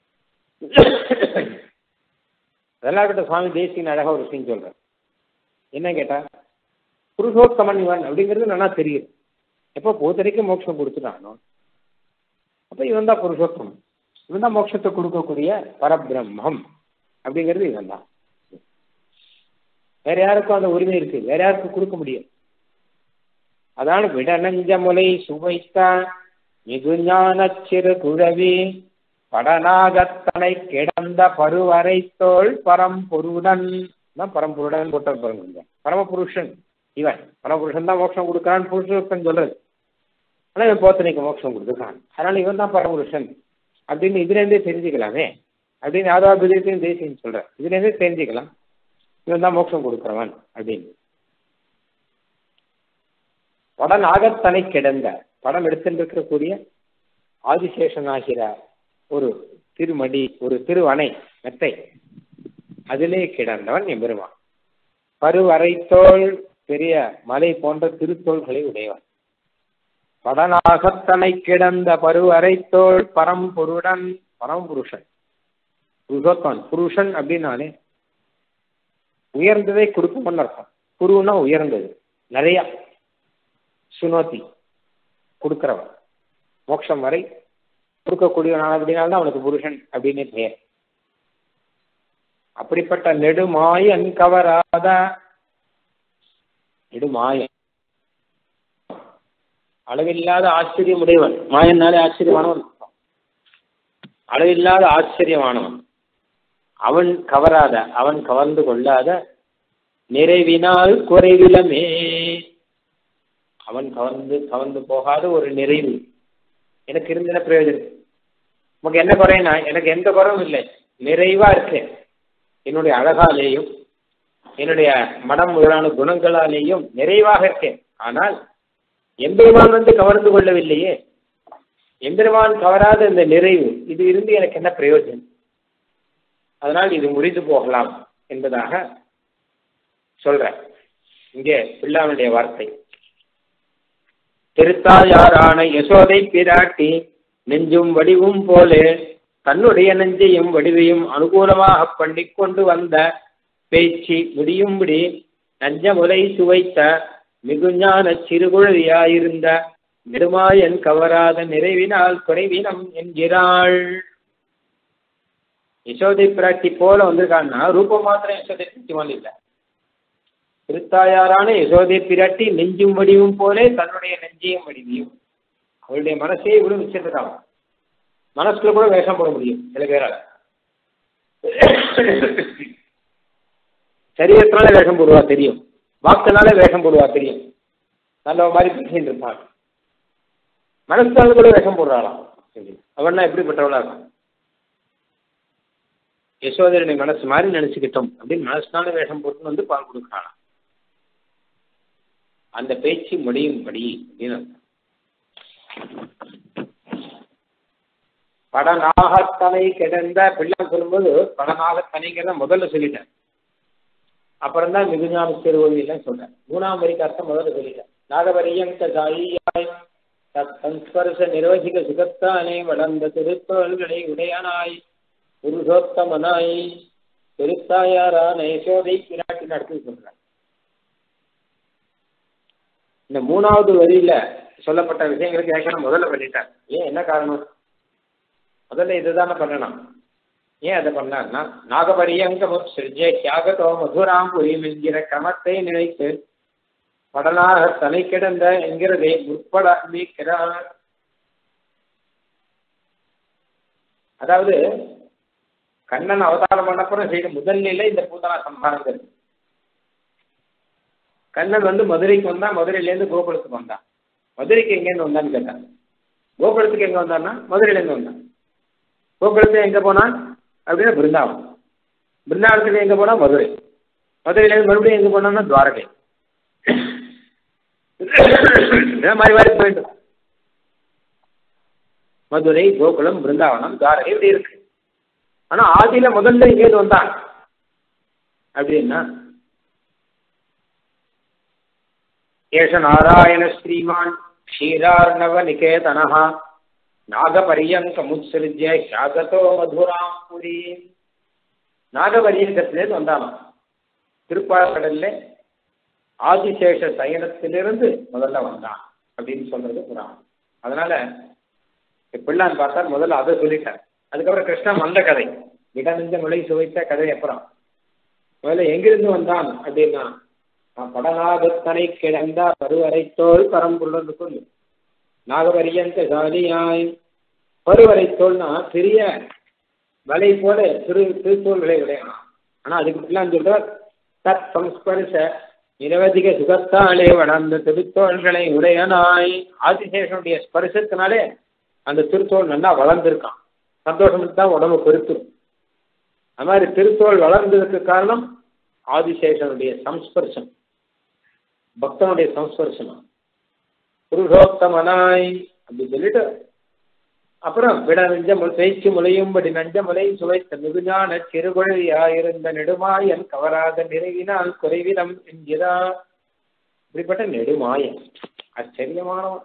அதெல்லாம் கிட்ட சுவாமி தேசிகன் அழகா ஒரு விஷயம் சொல்ற. என்ன கேட்டா, புருஷோத்தமன் இவன் அப்படிங்கிறது நல்லா தெரியுது. எப்போ பூத்தனைக்கு மோட்சம் கொடுத்துட்டானோ அப்ப இவன் தான் புருஷோத்தமன், இவன் தான் மோட்சத்தை கொடுக்கக்கூடிய பரபிரம்மம் அப்படிங்கிறது இவன் தான். வேற யாருக்கும் அந்த உரிமை இருக்கு, வேற யாருக்கும் கொடுக்க முடியும். அதான் விடநஞ்ச முலை சுவைத்த மிகுஞான சிறு குழவி படநாகத்தனை கிடந்த பருவரை தோள் பரம்பொருடன் தான். பரம்பொருடன் போட்ட பாருங்க, பரமபுருஷன் இவன். பரமபுருஷன் தான் மோட்சம் கொடுக்குறான் புருஷோத்தன் சொல்றது. ஆனா இவன் போத்தனைக்கு மோட்சம் கொடுத்துருக்கான், அதனால இவன் தான் பரமபுருஷன் அப்படின்னு இதுல இருந்தே தெரிஞ்சுக்கலாமே அப்படின்னு யாராவது விதத்தையும் தேசியம் சொல்ற. இதுல இருந்தே தெரிஞ்சுக்கலாம் இவன் தான் மோட்சம் கொடுக்கிறவன் அப்படின்னு. படம் நாகத்தனை கிடந்த படம் எடுத்துட்டு இருக்கக்கூடிய ஆதிசேஷன் ஆகிற ஒரு திருமடி, ஒரு திருவணை மெத்தை, அதிலே கிடந்தவன் எம்பெருமான். பருவரைத்தோள் பெரிய மலை போன்ற திருத்தோள்களை உடையவன். படநாகத்தனை கிடந்த பருவரைத்தோள் பரம்பொருடன், பரம்புருஷன் புருஷோத்தமன். புருஷன் அப்படின்னாலே உயர்ந்ததை கொடுக்கும்னு அர்த்தம். குருன்னா உயர்ந்தது, நிறைய சுனோத்தி கொடுக்கிறவன், மோட்சம் வரை கொடுக்கக்கூடியவனான அப்படின்னால்தான் அவனுக்கு புருஷன் அப்படின்னு பெயர். அப்படிப்பட்ட நெடுமாயன் கவராத, நெடுமாயன் அளவில்லாத ஆச்சரியம் உடையவன். மாயன்னாலே ஆச்சரியமானவன், அளவில்லாத ஆச்சரியமானவன். அவன் கவராத, அவன் கவர்ந்து கொள்ளாத நிறைவினால் குறைவிலமே, அவன் கவர்ந்து கவர்ந்து போகாத ஒரு நிறைவு எனக்கு இருந்த பிரயோஜனம். உனக்கு என்ன குறைனா, எனக்கு எந்த குறைவும் இல்லை, நிறைவா இருக்கேன். என்னுடைய அழகாலேயும் என்னுடைய மனம் முதலான குணங்களாலேயும் நிறைவாக இருக்கேன். ஆனால் எம்பெருமான் வந்து கவர்ந்து கொள்ளவில்லையே, எம்பெருமான் கவராத இந்த நிறைவு இது இருந்து எனக்கு என்ன பிரயோஜனம்? அதனால் இது முறிந்து போகலாம் என்பதாக சொல்ற. இங்கே பிள்ளானுடைய வார்த்தை. திருத்தாயாரான யசோதை பிராட்டி நெஞ்சும் வடிவும் போலே தன்னுடைய நெஞ்சையும் வடிவையும் அனுகூலமாக பண்ணிக்கொண்டு வந்த பேச்சு முடியும்படி நஞ்சமுலை சுவைத்த மிகுஞான சிறுகுழவியாயிருந்த நெடுமாயன் கவராத நிறைவினால் குறைவினம் என்கிறாள். யசோதை பிராட்டி போல வந்திருக்கான்னா ரூபம் மாத்திரம் யசோதை பிராட்டி இல்லை. திருத்தாயாரான யசோதை பிராட்டி நெஞ்சும் வடிவும் போலே தன்னுடைய நெஞ்சையும் வடிவையும், அவளுடைய மனசே இவ்வளவு வச்சிருக்காங்க. மனசுல கூட வேஷம் போட முடியும் சில பேரால. சரீரத்தினால வேஷம் போடுவா தெரியும், வாக்குனால வேஷம் போடுவா தெரியும், நல்ல மாதிரி பேசிட்டு இருப்பாங்க. மனசுனால கூட வேஷம் போடுறாளாம். அவன்னா எப்படிப்பட்டவளா இருக்கும்? யசோதரனை மனசு மாதிரி நினைச்சுக்கிட்டோம் அப்படின்னு மனசுனால வேஷம் போட்டு வந்து பால் கொடுக்கலாம். அந்த பேச்சு முடியும்படி அப்படின்னு படநாகத்தனை கிடந்த பிள்ளான் சொல்லும்போது படநாகத்தனைங்கிறத முதல்ல சொல்லிட்டேன், அப்புறம் தான் மிகுஞான திருவள்ளிலாம் சொல்றேன். மூணாம் வரிக்கு அர்த்தம் முதல்ல சொல்லிட்டேன். நாகவரியங்க சாயியாய் சன்ஸ்பர்ச நிர்வகிக சுகத்தானே வளர்ந்த திருத்தோள்களை உடையனாய் புருஷோத்தமனாய் திருத்தாயாரான யசோதை பிராட்டி நடத்தி சொல்றேன். இந்த மூணாவது வரியில சொல்லப்பட்ட விஷயங்களுக்கு ஏற்கனவே முதல்ல பண்ணிட்டேன். ஏன் என்ன காரணம்? முதல்ல இதுதானே பண்ணணும். ஏன் அதை பண்ணார்னா நாகபரியங்கமும் சிறிஜே தியாகத்தோ மதுராம் புரியும் என்கிற கிரமத்தை நினைத்து படலாக தலை கிடந்த என்கிறதை முற்பட மீட்கிறார். அதாவது கண்ணன் அவதாரம் பண்ணப்புறம் செய்த முதல் நிலை இந்த பூதனா சம்ஹாரங்கிறது. கண்ணன் வந்து மதுரைக்கு வந்தான், மதுரையிலேருந்து கோகுலத்துக்கு வந்தான். மதுரைக்கு எங்கேருந்து வந்தான்னு கேட்டான். கோகுலத்துக்கு எங்க வந்தான்னா மதுரையிலேருந்து வந்தான். கோகுலத்துல எங்க போனான் அப்படின்னா பிருந்தாவனம். பிருந்தாவனத்துல எங்க போனா மதுரை. மதுரையிலேருந்து மறுபடியும் எங்க போனான்னா துவாரகை. மாறி மாறி போயிட்டு மதுரை, கோகுலம், பிருந்தாவனம், துவாரகை இப்படி இருக்கு. ஆனா ஆதியில முதல்ல இங்கேருந்து வந்தான் அப்படின்னா ஏஷ நாராயண ஸ்ரீமான் க்ஷீரார்ணவ நிகேதனஹ நாகபரியங்கமுத்ஸிருஜ்ய ஷாகதோ மதுராம் புரி. நாகபரியங்கத்திலேருந்து வந்தானா திருப்பாற்கடல்ல ஆதிசேஷ சயனத்திலிருந்து முதல்ல வந்தான் அப்படின்னு சொல்றது புராணம். அதனால பிள்ளான்னு பார்த்தா முதல்ல அதை சொல்லிட்டார். அதுக்கப்புறம் கிருஷ்ணன் வந்த கதை இடமிந்த நுழை சுவைத்த கதை. அப்புறம் முதல்ல எங்கிருந்து வந்தான் அப்படின்னா படநாகத்தனை கிடந்தா பருவரைத்தோள் பரம்புள்ளன்னு சொல்லு. நாகபரியங்க சாலியாய் பருவரைத்தோள்னா பெரிய வலை போல திரு திருத்தோள் விலை விளையணும். ஆனா அதுக்கு பிள்ளான்னு சொல்றார் தத் சம்ஸ்பரிச நிரவதிக சுகத்தாலே வளர்ந்த திருத்தோள்களை உடையனாய். ஆதிசேஷனுடைய ஸ்பரிசத்தினாலே அந்த திருத்தோள் நல்லா வளர்ந்துருக்கான். சந்தோஷம் தான் உடம்பு பெருத்தும். அது மாதிரி திருத்தோள் வளர்ந்ததுக்கு காரணம் ஆதிசேஷனுடைய சம்ஸ்பர்சம், பக்தனுடைய சம்ஸ்பர்சம். புருஷோத்தமனாய் அப்படி சொல்லிட்டு அப்புறம் விட நெஞ்ச பேச்சு முளையும்படி நஞ்ச முலை சுவைத்த மிகுஞான சிறுகுழவியாயிருந்த நெடுமாயன் கவராத நிறைவினால் குறைவினம் என்கிறா. இப்படிப்பட்ட நெடுமாயன் ஆச்சரியமானவன்.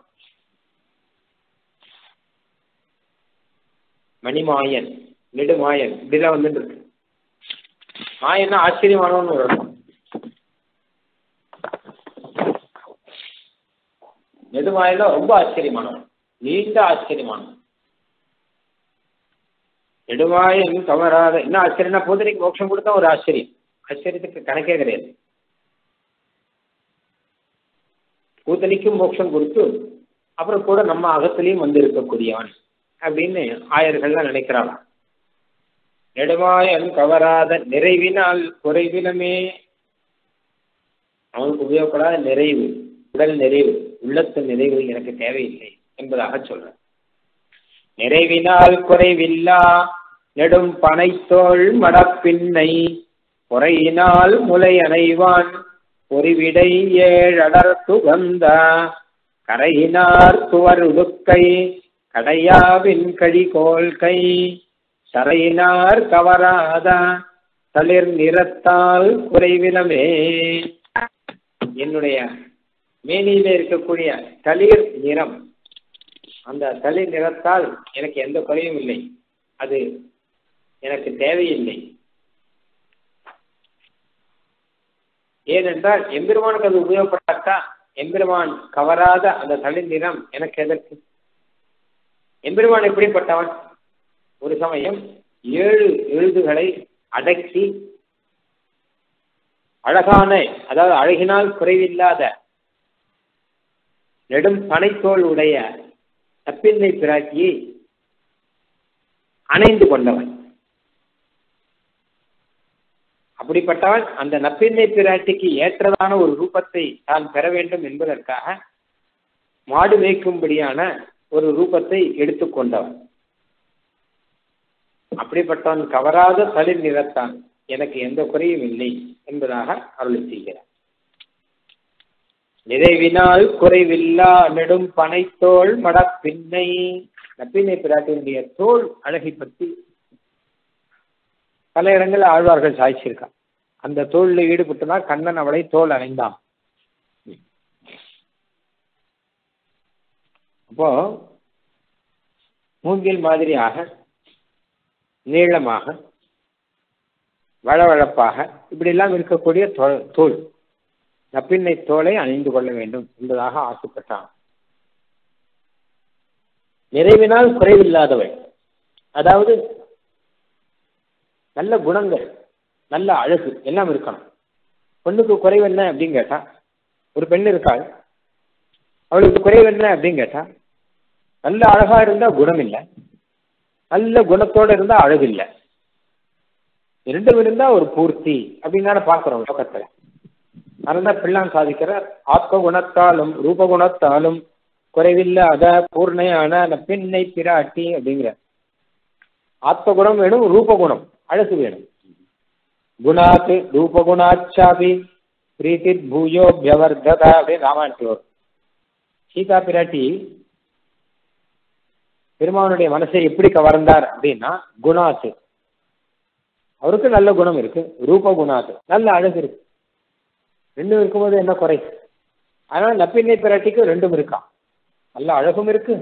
மணிமாயன், நெடுமாயன் இப்படிலாம் வந்துட்டு இருக்கு. மாயன்னா ஆச்சரியமானவன்னு வரணும். நெடுமாயனா ரொம்ப ஆச்சரியமானவன், நீண்ட ஆச்சரியமானவன். நெடுமாயன் கவராத என்ன ஆச்சரியம்னா பூதனைக்கு மோட்சம் கொடுத்தா ஒரு ஆச்சரியம். ஆச்சரியத்துக்கு கணக்கே கிடையாது. பூதனைக்கும் மோட்சம் கொடுத்து அப்புறம் கூட நம்ம அகத்திலையும் வந்து இருக்கக்கூடியவன் அப்படின்னு ஆயர்கள்லாம் நினைக்கிறாங்க. நெடுமாயன் கவராத நிறைவினால் குறைவினமே. அவனுக்கு உபயோகப்படாத நிறைவு, உடல் நிறைவு, உள்ளத்து நிறைவு எனக்கு தேவையில்லை என்பதாக சொல்ற. நிறைவினால் குறைவில்லா நெடும் பனைத்தோள் மடப்பின்னை குறையினால் முலை அணைவான் பொறிவிடை ஏழடர்த்து வந்த கரையினார் துவர் உடுக்கை கடையாவின் கழிகோல் கை சரையினார் கவராத தளிர் நிறத்தால் குறைவினமே. என்னுடைய மேனியில இருக்கக்கூடிய தளிர் நிறம், அந்த தளிர் நிறத்தால் எனக்கு எந்த குறையும் இல்லை, அது எனக்கு தேவையில்லை. ஏனென்றால் எம்பெருமானுக்கு அது உபயோகப்பட்டாக்கா எம்பெருமான் கவராத அந்த தளிர் நிறம் எனக்கு எதற்கு? எம்பெருமான் எப்படிப்பட்டவன்? ஒரு சமயம் ஏழு எழுதுகளை அடக்கி அழகான, அதாவது அழகினால் குறைவில்லாத நெடும் பனைத்தோள் உடைய நப்பின்னை பிராட்டியை அணைந்து கொண்டவன். அப்படிப்பட்டவன் அந்த நப்பின்னை பிராட்டிக்கு ஏற்றதான ஒரு ரூபத்தை தான் பெற வேண்டும் என்பதற்காக மாடு மேய்க்கும்படியான ஒரு ரூபத்தை எடுத்துக்கொண்டவன். அப்படிப்பட்டவன் கவராத தளிர் நிறத்தான், எனக்கு எந்த குறையும் இல்லை என்பதாக அருளி செய்கிறார். நிறைவினால் குறைவில்லா நெடும் பனைத்தோள் மடப்பின்னை. நப்பின்னை பிராட்டியினுடைய தோல் அழகை பற்றி பல இடங்களில் ஆழ்வார்கள் சாய்ச்சிருக்கான். அந்த தோளில் ஈடுபட்டுதான் கண்ணன் அவளை தோல் அணைந்தான். அப்போ மூங்கில் மாதிரியாக நீளமாக வளவளப்பாக இப்படியெல்லாம் இருக்கக்கூடிய தோல், நப்பின்னை தோலை அணிந்து கொள்ள வேண்டும் என்பதாக ஆசைப்பட்டான். நிறைவினால் குறைவில்லாதவள், அதாவது நல்ல குணங்கள், நல்ல அழகு எல்லாம் இருக்கணும். பொண்ணுக்கு குறைவு என்ன அப்படின்னு கேட்டா, ஒரு பெண் இருக்காள், அவளுக்கு குறைவு என்ன அப்படின்னு கேட்டா, நல்ல அழகா இருந்தா குணம் இல்லை, நல்ல குணத்தோட இருந்தா அழகு இல்லை, இரண்டும் இருந்தா ஒரு பூர்த்தி அப்படின்னு பார்க்கிறோம் லோகத்துல. அதனால பிள்ளான் சாதிக்கிறார், ஆத்ம குணத்தாலும் ரூப குணத்தாலும் குறைவில்லாத பூர்ணையான பெண்ணை பிராட்டி அப்படிங்கிற. ஆத்ம குணம் வேணும், ரூப குணம் அழகு வேணும். குணாத்து ரூபகுணாச்சாபி பிரீத்தி பூயோ வியவர்ததா அப்படின்னு ராமாயணத்தில் வரும். சீதா பிராட்டி பெருமானுடைய மனசை எப்படி கவர்ந்தார் அப்படின்னா, குணாத்து அவருக்கு நல்ல குணம் இருக்கு, ரூப குணாத்து நல்ல அழகு இருக்கு. ரெண்டும் இருக்கும்போது என்ன குறை? அதனால நப்பின்னை பிராட்டிக்கு ரெண்டும் இருக்கா, நல்ல அழகும் இருக்கு,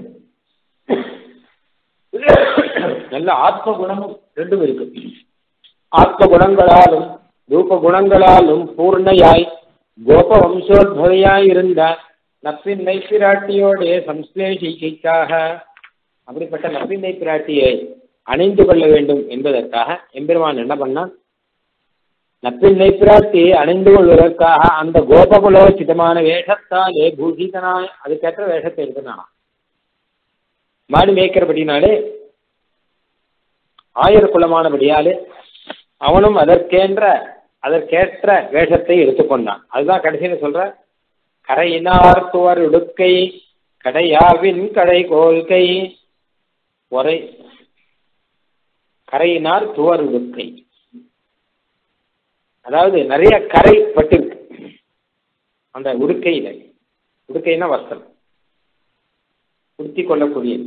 நல்ல ஆத்ம குணமும் ரெண்டும் இருக்கு. ஆத்ம குணங்களாலும் ரூப குணங்களாலும் பூர்ணையாய் கோப வம்சோத்பவையாய் இருந்த நப்பின்னை பிராட்டியோடைய சம்ஸ்லேஷிக்காக, அப்படிப்பட்ட நப்பின்னை பிராட்டியை அணைந்து கொள்ள வேண்டும் என்பதற்காக எம்பெருமான் என்ன பண்ணான், நப்பின்னை பிராட்டி அணைந்து கொள்வதற்காக அந்த கோபகுலோச்சிதமான வேஷத்தாலே பூஷிதனாய் அதுக்கேற்ற வேஷத்தை எடுத்துனானா. மாடு மேய்க்கிறபடினாலே ஆயர் குலமானபடியாலே அவனும் அதற்கேன்ற அதற்கேற்ற வேஷத்தை எடுத்துக்கொண்டான். அதுதான் கடைசியில சொல்ற, கரையினார் துவர் உடுக்கை கடையாவின் கடை கோல்கை ஒரை கரையினார் துவர் உடுக்கை. அதாவது நிறைய கரை பட்டிருக்கு அந்த உடுக்கையில. உடுக்கைன்னா வஸ்திரம், உடுத்தி கொள்ளக்கூடியது.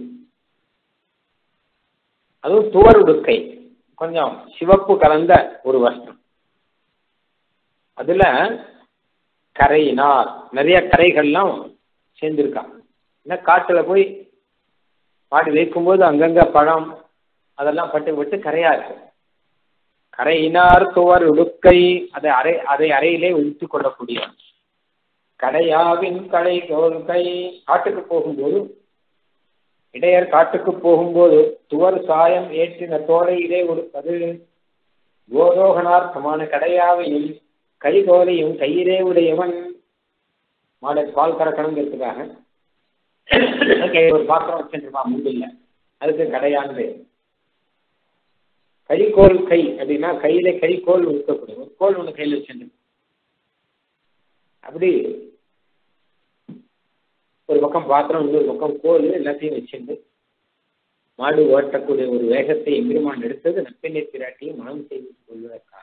அதுவும் துவர் உடுக்கை, கொஞ்சம் சிவப்பு கலந்த ஒரு வஸ்திரம். அதுல கரையினார் நிறைய கரைகள்லாம் சேர்ந்திருக்காங்க. ஏன்னா காட்டுல போய் மாடு வைக்கும்போது அங்கங்க பழம் அதெல்லாம் பட்டு விட்டு கரையா இருக்கு. கரையினார் துவர் உடுக்கை, அதை அரை அதை அறையிலே உடுத்திக் கொள்ளக்கூடிய கடையாவின் கடை கோல்கை. காட்டுக்கு போகும்போது, இடையர் காட்டுக்கு போகும்போது துவர் சாயம் ஏற்றின தோலையிலே உடுப்பது. கோரோகனார்த்தமான கடையாவையும் கைகோலையும் கையிலே உடையவன். மாடை பால் கறக்கணுங்கிறதுக்காக ஒரு பாத்திரம் வச்சுருப்பான் முண்டில்ல, அதுக்கு கடையானது. கரிகோல் கை அப்படின்னா கையில கரிகோல் இருக்கக்கூடிய ஒரு கோல் ஒன்று கையில் வச்சுட்டு, அப்படி ஒரு பக்கம் பாத்திரம் இன்னொரு பக்கம் கோல் எல்லாத்தையும் வச்சுட்டு மாடு ஓட்டக்கூடிய ஒரு வேகத்தை எம்பெருமான் எடுத்தது நப்பின்னை பிராட்டியை மனம் செய்து கொள்வதற்காக.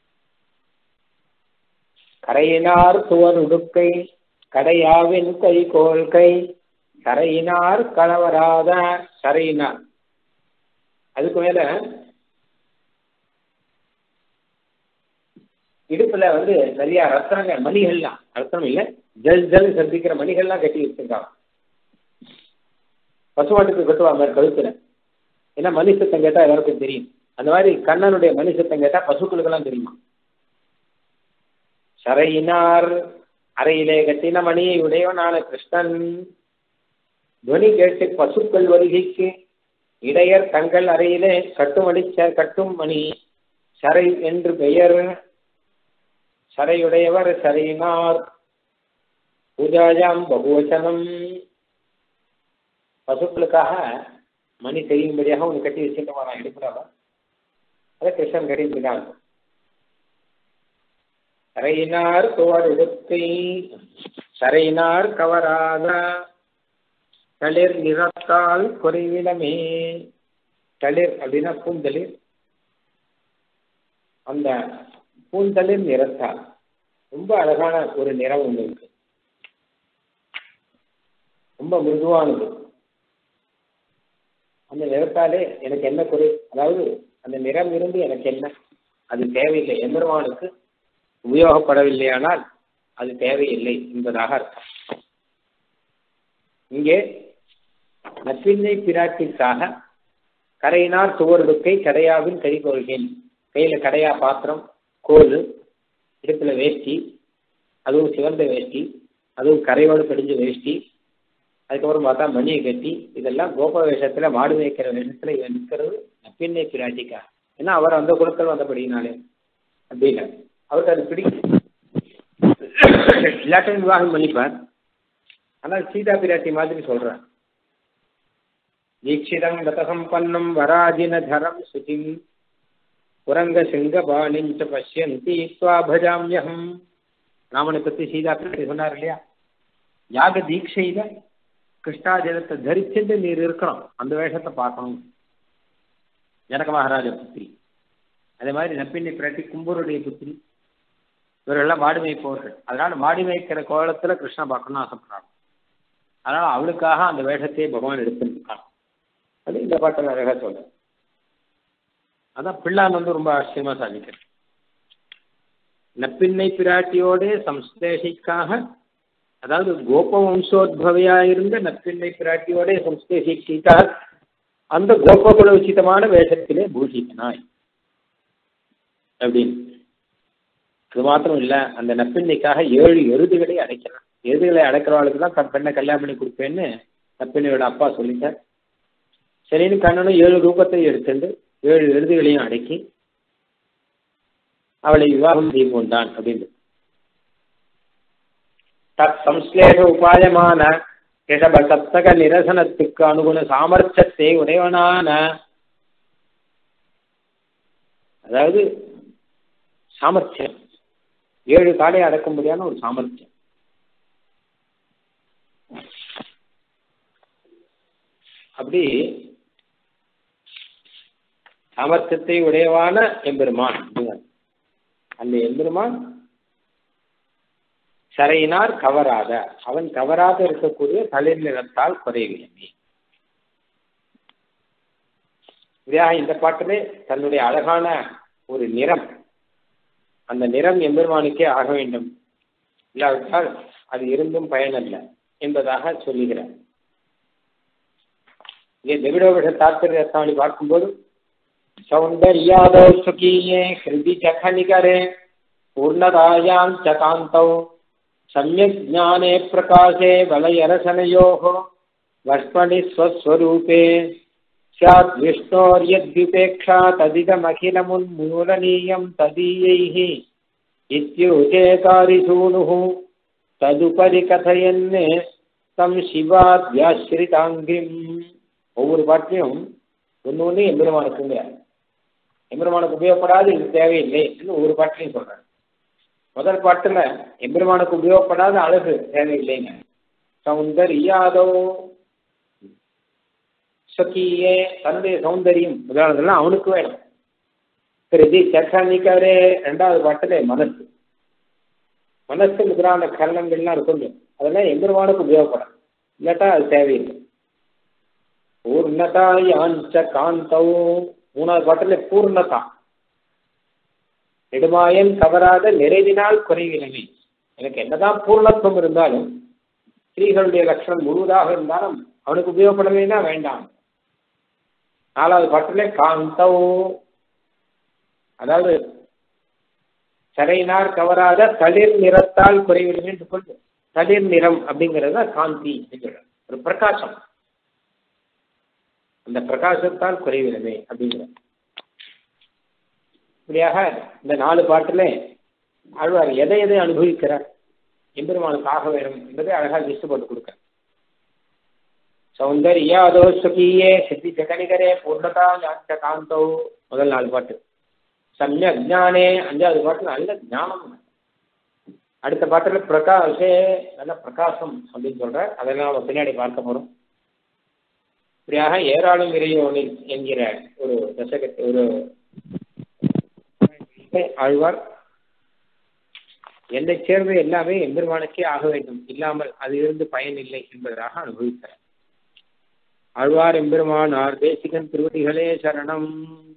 கரையினார் துவர் உடுக்கை கடையாவின் கை கோல் கை சரையினார் கலவராத. சரையினார் அதுக்கு மேல இடுப்புல வந்து நிறைய ரத்னங்கள் மணிகள்லாம், ரத்னம் இல்ல ஜல் ஜல் சந்திக்கிற மணிகள்லாம் கட்டி வச்சிருக்காங்க. பசுமாட்டுக்கு கட்டுவாங்க கழுத்துல. ஏன்னா மணி சத்தம் கேட்டா எல்லாருக்கும் தெரியும். அந்த மாதிரி கண்ணனுடைய மணி சத்தம் கேட்டா பசுக்களுக்கெல்லாம் தெரியுமா. சரையினார் அறையிலே கட்டின மணியை உடையவனான கிருஷ்ணன். துவனி கேட்டு பசுக்கள் வருகைக்கு இடையர் தங்கள் அறையிலே கட்டுமணி கட்டும் மணி சரை என்று பெயர். சரையுடையவர் சரையினார். பூஜாயாம் பகுவச்சனம். பசுக்களுக்காக மணி தெரியும்படியாக ஒன்று கட்டி வச்சுட்டு வரான் எடுக்கிறாங்க. அதை கிருஷ்ணன் கட்டிட்டு இருக்காங்க. சரையினார் துவர் உடுக்கை சரையினார் கவராத தளிர் நிறத்தால் குறைவிடமே. தளிர் அப்படின்னா பூந்தளிர். அந்த பூந்தளிர் நிறத்தால் ரொம்ப அழகான ஒரு நிறம் ஒன்று இருக்கு, ரொம்ப மிருதுவானது. அந்த நிறத்தாலே எனக்கு என்ன குறை, அதாவது அந்த நிறம் இருந்து எனக்கு என்ன, அது தேவையில்லை. எம்பெருமானுக்கு உபயோகப்படவில்லையானால் அது தேவையில்லை என்பதாக அர்த்தம். இங்கே நப்பின்னை பிராட்டிற்காக கரையினார் துவருடுக்கை கடையாவின் கறி கொள்கேன். கையில கடையா பாத்திரம், கோல், இடுப்புல வேஷ்டி, அதுவும் சிவந்த வேஷ்டி, அதுவும் கரையோடு கடிஞ்ச வேஷ்டி, அதுக்கப்புறம் பார்த்தா மணியை கட்டி, இதெல்லாம் கோப வேஷத்துல மாடு மேய்க்கிற வேஷத்துல இவன் நிற்கிறது நப்பின்னை பிராட்டிக்காக. ஏன்னா அவர் அந்த குலத்தில் வந்தபடினாலே அப்படின்னு அவருக்கு அது பிடிக்கும். இல்லாட்டும் விவாகம் பண்ணிப்பார். ஆனால் சீதா பிராட்டி மாதிரி சொல்றார், தீட்சிதம் கதசம்பன்னம் வராஜினதரம் சுதிம் புரங்க சிங்க பாணிஞ்ச பஷ்யந்தி த்வா பஜாமியகம். ராமனை பத்தி சீதா பிராட்டி சொன்னார் இல்லையா, யாக தீட்சையில கிருஷ்ணாஜலத்தை தரிச்சுட்டு நீர் இருக்கணும், அந்த வேஷத்தை பார்க்கணும். ஜனக மகாராஜ புத்திரி, அதே மாதிரி நப்பிண்ணை பிராட்டி கும்பூருடைய புத்திரி, இவர்கள்லாம் மாடு மேய்ப்பவர்கள். அதனால மாடு மேய்க்கிற கோலத்துல கிருஷ்ணா பார்க்கணும்னு ஆசைப்படுறாங்க. அதனால அவளுக்காக அந்த வேஷத்தையே பகவான் எடுத்துருக்கான். அது இந்த பாட்டில் அழகா சொல்ற. அதான் பிள்ளான் வந்து ரொம்ப ஆச்சரியமா சாதிக்கிறேன். நப்பிண்ணை பிராட்டியோட சம்ஸ்லேஷிக்காக, அதாவது கோப வம்சோத்பவையா இருந்த நப்பிண்ணை பிராட்டியோட சம்ஸ்லேஷிக்காக அந்த கோபகுல உச்சிதமான வேஷத்திலே பூஷித்தனாய் அப்படின்னு. அது மாத்திரம் இல்ல, அந்த நப்பிண்ணைக்காக ஏழு எருதுகளை அடைக்கிறான். எருதுகளை அடைக்கிறவாளுக்கு தான் தன் பெண்ணை கல்யாணம் பண்ணி கொடுப்பேன்னு நப்பிண்ணையோட அப்பா சொல்லிட்டார். சரின்னு கண்ணனும் ஏழு ரூபத்தை எடுத்துட்டு ஏழு எருதுகளையும் அடக்கி அவளை விவாகம் செய்து கொண்டான் அப்படின்னு. தத் சம்ஸ்லேஷ உபாயமான ரிஷப சப்தக நிரசனத்துக்கு அனுகுண சாமர்த்தியத்தை உடையவனான, அதாவது சாமர்த்தியம், ஏழு காலை அடக்கும்படியான ஒரு சாமர்த்தியம். அப்படி சாமர்த்தியத்தை உடையவான எம்பெருமான். அந்த எம்பெருமான் சரையினார் கவராத, அவன் கவராத இருக்கக்கூடிய தளிர் நிறத்தால் குறைவில்லை. இந்த பாட்டிலே தன்னுடைய அழகான ஒரு நிறம், அந்த நிறம் எம்பெருமானுக்கே ஆக வேண்டும், இல்லாவிட்டால் அது இருந்தும் பயனல்ல என்பதாக சொல்லுகிறார். இங்கே திவிடோபட தாத்பரிய ரத்னாவளி பார்க்கும்போது சௌந்தர்யாதோ சுகீயே ஹிருதி சகனிகரே பூர்ணதாயாம் சகாந்தௌ சம்யக் ஞானே பிரகாசே வலயரசனயோः வஷ்மணி ஸ்வஸ்வரூபே ஸ்யாத் விஷ்ணோர்யத்விபேக்ஷா ததிதமகிலமுன்மூலனீயம் ததீயைः இத்யுதே காரிசூனுः ததுபரி கதயன்னே தம் சிவாத்யாஸ்ரிதாங்கிம். ஒவ்வொரு பாட்டிலையும் ஒன்று ஒன்று எம்பெருமானுக்குங்க, எம்பெருமானுக்கு உபயோகப்படாது, இது தேவையில்லை என்று ஒவ்வொரு பாட்டிலையும் சொல்றாங்க. முதல் பாட்டுல எம்பெருமானுக்கு உபயோகப்படாத அழகு தேவையில்லைங்க. சௌந்தர்யாதோ சகியே, தன்னுடைய சௌந்தரியம் முதலானதெல்லாம் அவனுக்கு வேணும். திருதி சக்கரணிக்கரே, ரெண்டாவது பாட்டுல மனசு, மனசு முதலான கரணங்கள்லாம் இருக்கும், அதெல்லாம் எம்பெருமானுக்கு உபயோகப்படும், இல்லாட்டா அது தேவையில்லை. பூர்ணதா யாஞ்ச காந்தௌ, மூணாவது பாட்டுல பூர்ணதா, நெடுமாயன் கவராத நிறைவினால் குறைவில்லை. எனக்கு என்னதான் பூர்ணத்துவம் இருந்தாலும், ஸ்ரீகளுடைய லட்சணம் முழுவதாக இருந்தாலும் அவனுக்கு உபயோகப்படவேனா வேண்டாம். நாலாவது பாட்டுல காந்தௌ, அதாவது சரையினார் கவராத தளிர் நிறத்தால் குறைவில்லை என்று சொல்லு. தளிர் நிறம் அப்படிங்கிறது காந்தி, ஒரு பிரகாசம், அந்த பிரகாசத்தால் குறைவில்லை அப்படிங்கிற. இப்படியாக இந்த நாலு பாட்டுல ஆழ்வார் எதை எதை அனுபவிக்கிறார், எம்பெருமானுக்கு ஆக வேணும் என்பதை அழகாக லிஸ்ட் போட்டு கொடுக்க. சௌந்தர்யாதோ சுகீயே சித்தி சகனிகரே பூர்ணதா யாச்ச காந்தோ, முதல் நாலு பாட்டு. சம்யக் ஞானே, அஞ்சாவது பாட்டு நல்ல ஞானம். அடுத்த பாட்டுல பிரகாஷே, நல்ல பிரகாசம் அப்படின்னு சொல்ற, அதெல்லாம் நம்ம பின்னாடி பார்க்க போறோம். இப்படியாக ஏராளம் இறையோனில் என்கிற ஒரு தசகத்தை ஒரு ஆழ்வார் என்னை சேர்ந்த எல்லாமே எம்பெருமானுக்கே ஆக வேண்டும், இல்லாமல் அது இருந்து பயன் இல்லை என்பதாக அனுபவித்தார். ஆழ்வார் எம்பெருமானார் தேசிகன் திருவடிகளே சரணம்.